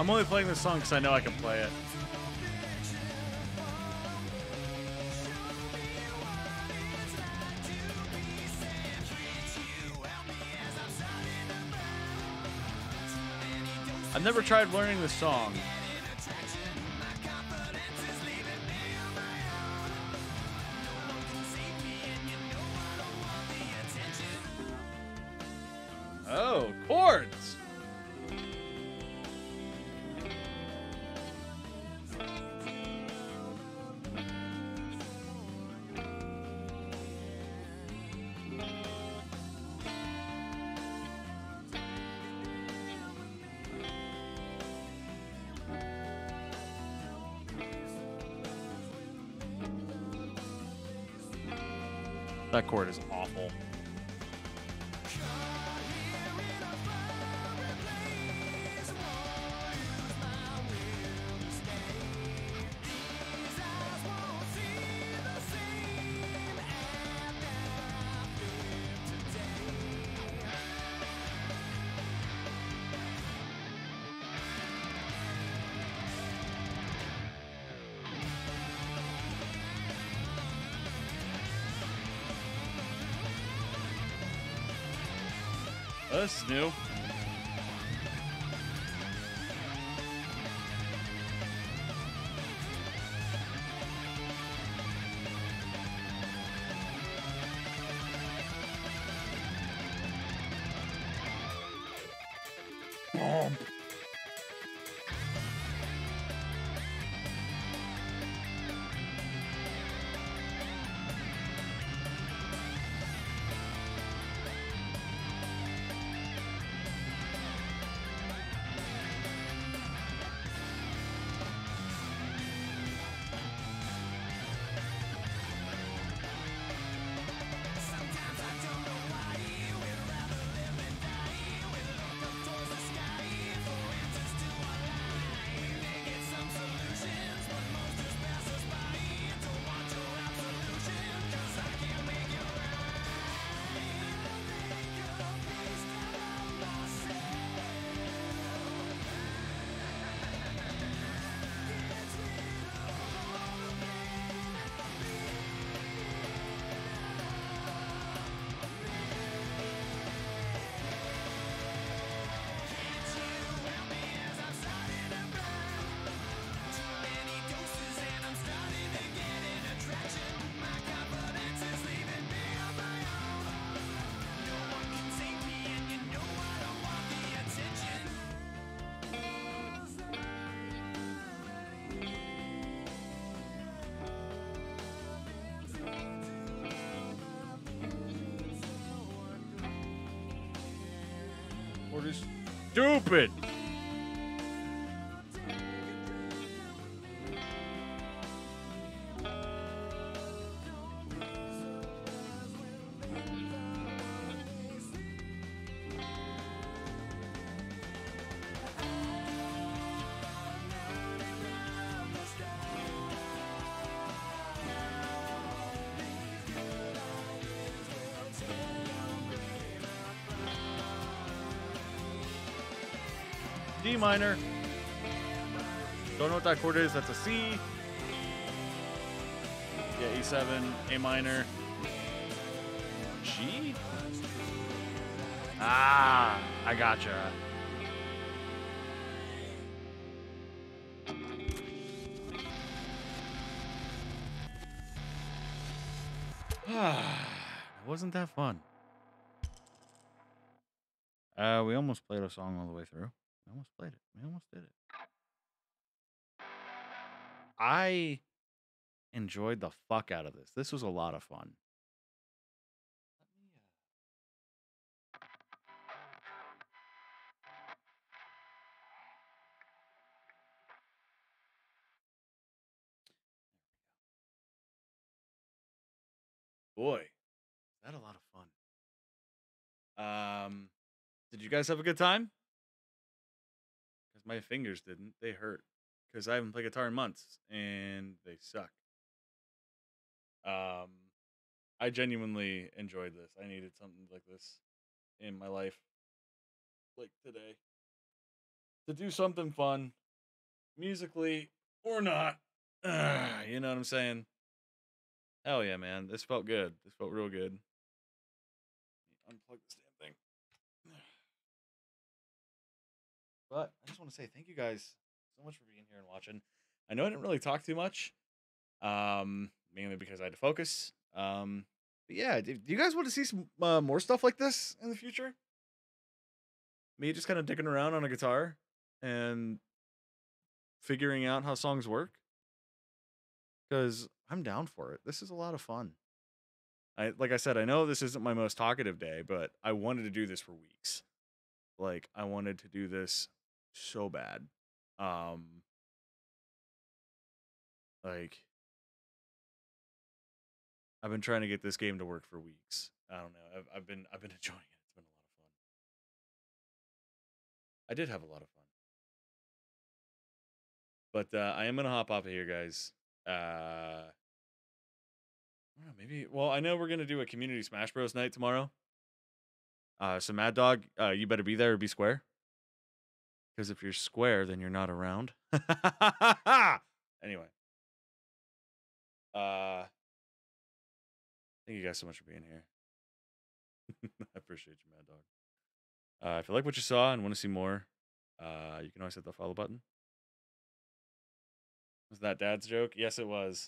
I'm only playing this song because I know I can play it. I've never tried learning this song. Oh, chords! That chord is awful. This is new. Boom. Chord is stupid. D minor. Don't know what that chord is. That's a C. Yeah, E seven, A minor. G? Ah, I gotcha. Wasn't that fun? Uh, we almost played a song all the way through. We almost played it. We almost did it. I enjoyed the fuck out of this. This was a lot of fun. Boy, is that a lot of fun. Um, did you guys have a good time? Because my fingers didn't. They hurt. Because I haven't played guitar in months, and they suck. Um, I genuinely enjoyed this. I needed something like this in my life, like today. to do something fun, musically or not. Uh, you know what I'm saying? Hell yeah, man. This felt good. This felt real good. Unplug this damn thing. But I just want to say thank you guys so much for being here and watching. I know I didn't really talk too much, um, mainly because I had to focus. Um, but yeah, do, do you guys want to see some uh, more stuff like this in the future? Me just kind of dicking around on a guitar and figuring out how songs work? Because I'm down for it. This is a lot of fun. I like I said, I know this isn't my most talkative day, but I wanted to do this for weeks. Like I wanted to do this so bad. Um like I've been trying to get this game to work for weeks. I don't know. I've I've been I've been enjoying it. It's been a lot of fun. I did have a lot of fun. But uh I am gonna hop off of here, guys. Uh I don't know, maybe well, I know we're gonna do a community Smash Bros night tomorrow. Uh so Mad Dog, uh you better be there or be square. Because if you're square, then you're not around. Anyway. Uh, thank you guys so much for being here. I appreciate you, Mad Dog. Uh, if you like what you saw and want to see more, uh, you can always hit the follow button. Was that Dad's joke? Yes, it was.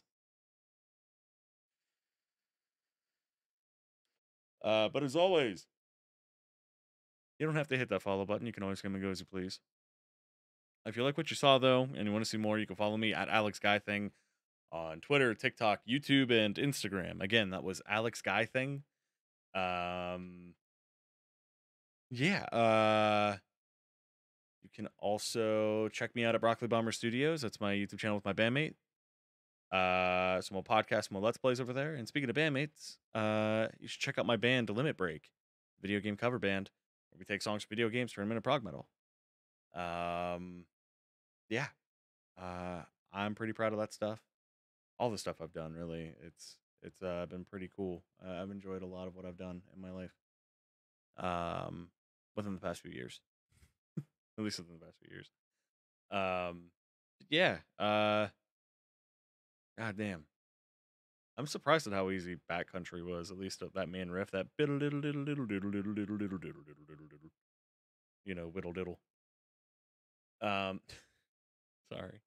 Uh, but as always, you don't have to hit that follow button. You can always come and go as you please. If you like what you saw, though, and you want to see more, you can follow me at Alex Guy Thing on Twitter, TikTok, YouTube, and Instagram. Again, that was Alex Guy Thing. Um, yeah. Uh, you can also check me out at Broccoli Bomber Studios. That's my YouTube channel with my bandmate. Uh, some more podcasts, some more Let's Plays over there. And speaking of bandmates, uh, you should check out my band, The Limit Break, video game cover band, where we take songs from video games, turn them into prog metal. Um, yeah. Uh, I'm pretty proud of that stuff. All the stuff I've done, really. It's it's uh, been pretty cool. Uh, I've enjoyed a lot of what I've done in my life. Um, within the past few years, at least within the past few years. Um, yeah. Uh, God damn. I'm surprised at how easy Backcountry was. At least that main riff, that biddle diddle diddle diddle diddle diddle diddle diddle diddle diddle diddle diddle. You know, whittle diddle. Um, sorry.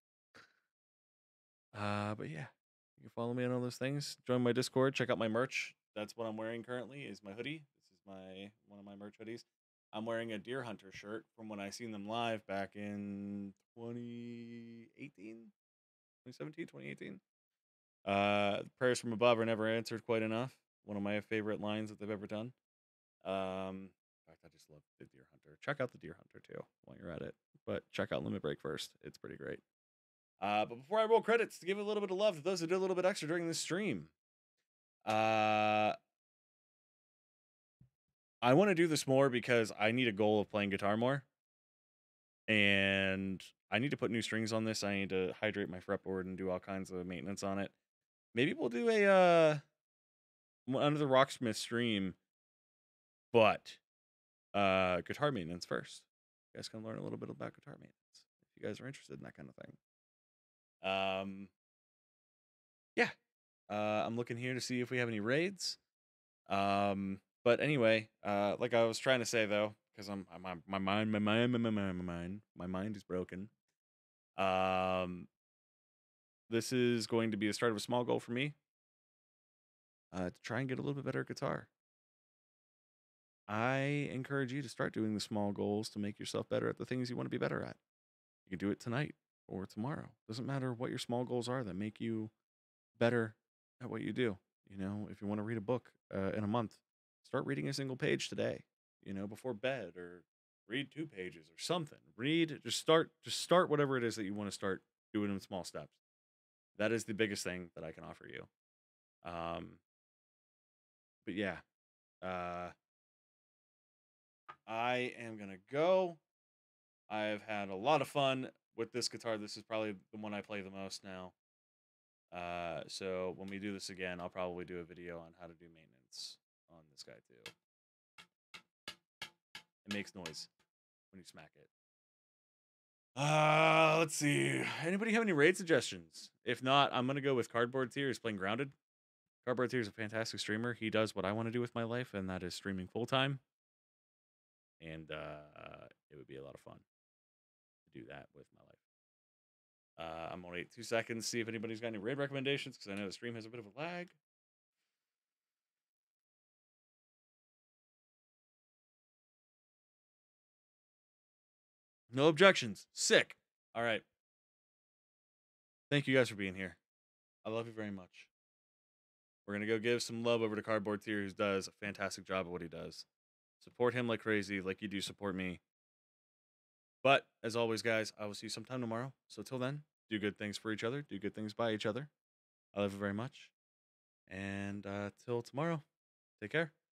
Uh, but yeah, you can follow me on all those things. Join my Discord. Check out my merch. That's what I'm wearing currently. Is my hoodie. This is my one of my merch hoodies. I'm wearing a Deer Hunter shirt from when I seen them live back in twenty eighteen, twenty seventeen, twenty eighteen. Uh, prayers from above are never answered quite enough. One of my favorite lines that they've ever done. Um, in fact, I just love the Deer Hunter. Check out the Deer Hunter too while you're at it. But check out Limit Break first. It's pretty great. Uh, but before I roll credits, to give a little bit of love to those who did a little bit extra during this stream. Uh, I want to do this more because I need a goal of playing guitar more. And I need to put new strings on this. I need to hydrate my fretboard and do all kinds of maintenance on it. Maybe we'll do a uh, Under the Rocksmith stream, but uh, guitar maintenance first. You guys can learn a little bit about guitar maintenance if you guys are interested in that kind of thing. Um, yeah, uh, I'm looking here to see if we have any raids. Um, but anyway, uh, like I was trying to say though, because I'm, I'm, I'm my mind, my mind, my mind, my mind, my mind is broken. Um, this is going to be the start of a small goal for me. Uh, to try and get a little bit better at guitar. I encourage you to start doing the small goals to make yourself better at the things you want to be better at. You can do it tonight or tomorrow. Doesn't matter what your small goals are that make you better at what you do. You know, if you want to read a book uh, in a month, start reading a single page today, you know, before bed, or read two pages or something. Read, just start, just start whatever it is that you want to start doing in small steps. That is the biggest thing that I can offer you. Um, but yeah, uh, I am going to go. I've had a lot of fun with this guitar. This is probably the one I play the most now. Uh, so when we do this again, I'll probably do a video on how to do maintenance on this guy too. It makes noise when you smack it. Uh, let's see. Anybody have any raid suggestions? If not, I'm gonna go with Cardboard Tier. He's playing Grounded. Cardboard Tier is a fantastic streamer. He does what I want to do with my life, and that is streaming full time. And uh, it would be a lot of fun to do that with my life. Uh, I'm gonna wait two seconds, see if anybody's got any raid recommendations, because I know the stream has a bit of a lag. No objections. Sick. All right. Thank you guys for being here. I love you very much. We're going to go give some love over to Cardboard Tier, who does a fantastic job at what he does. Support him like crazy, like you do support me. But, as always, guys, I will see you sometime tomorrow. So, till then, do good things for each other. Do good things by each other. I love you very much. And uh, till tomorrow, take care.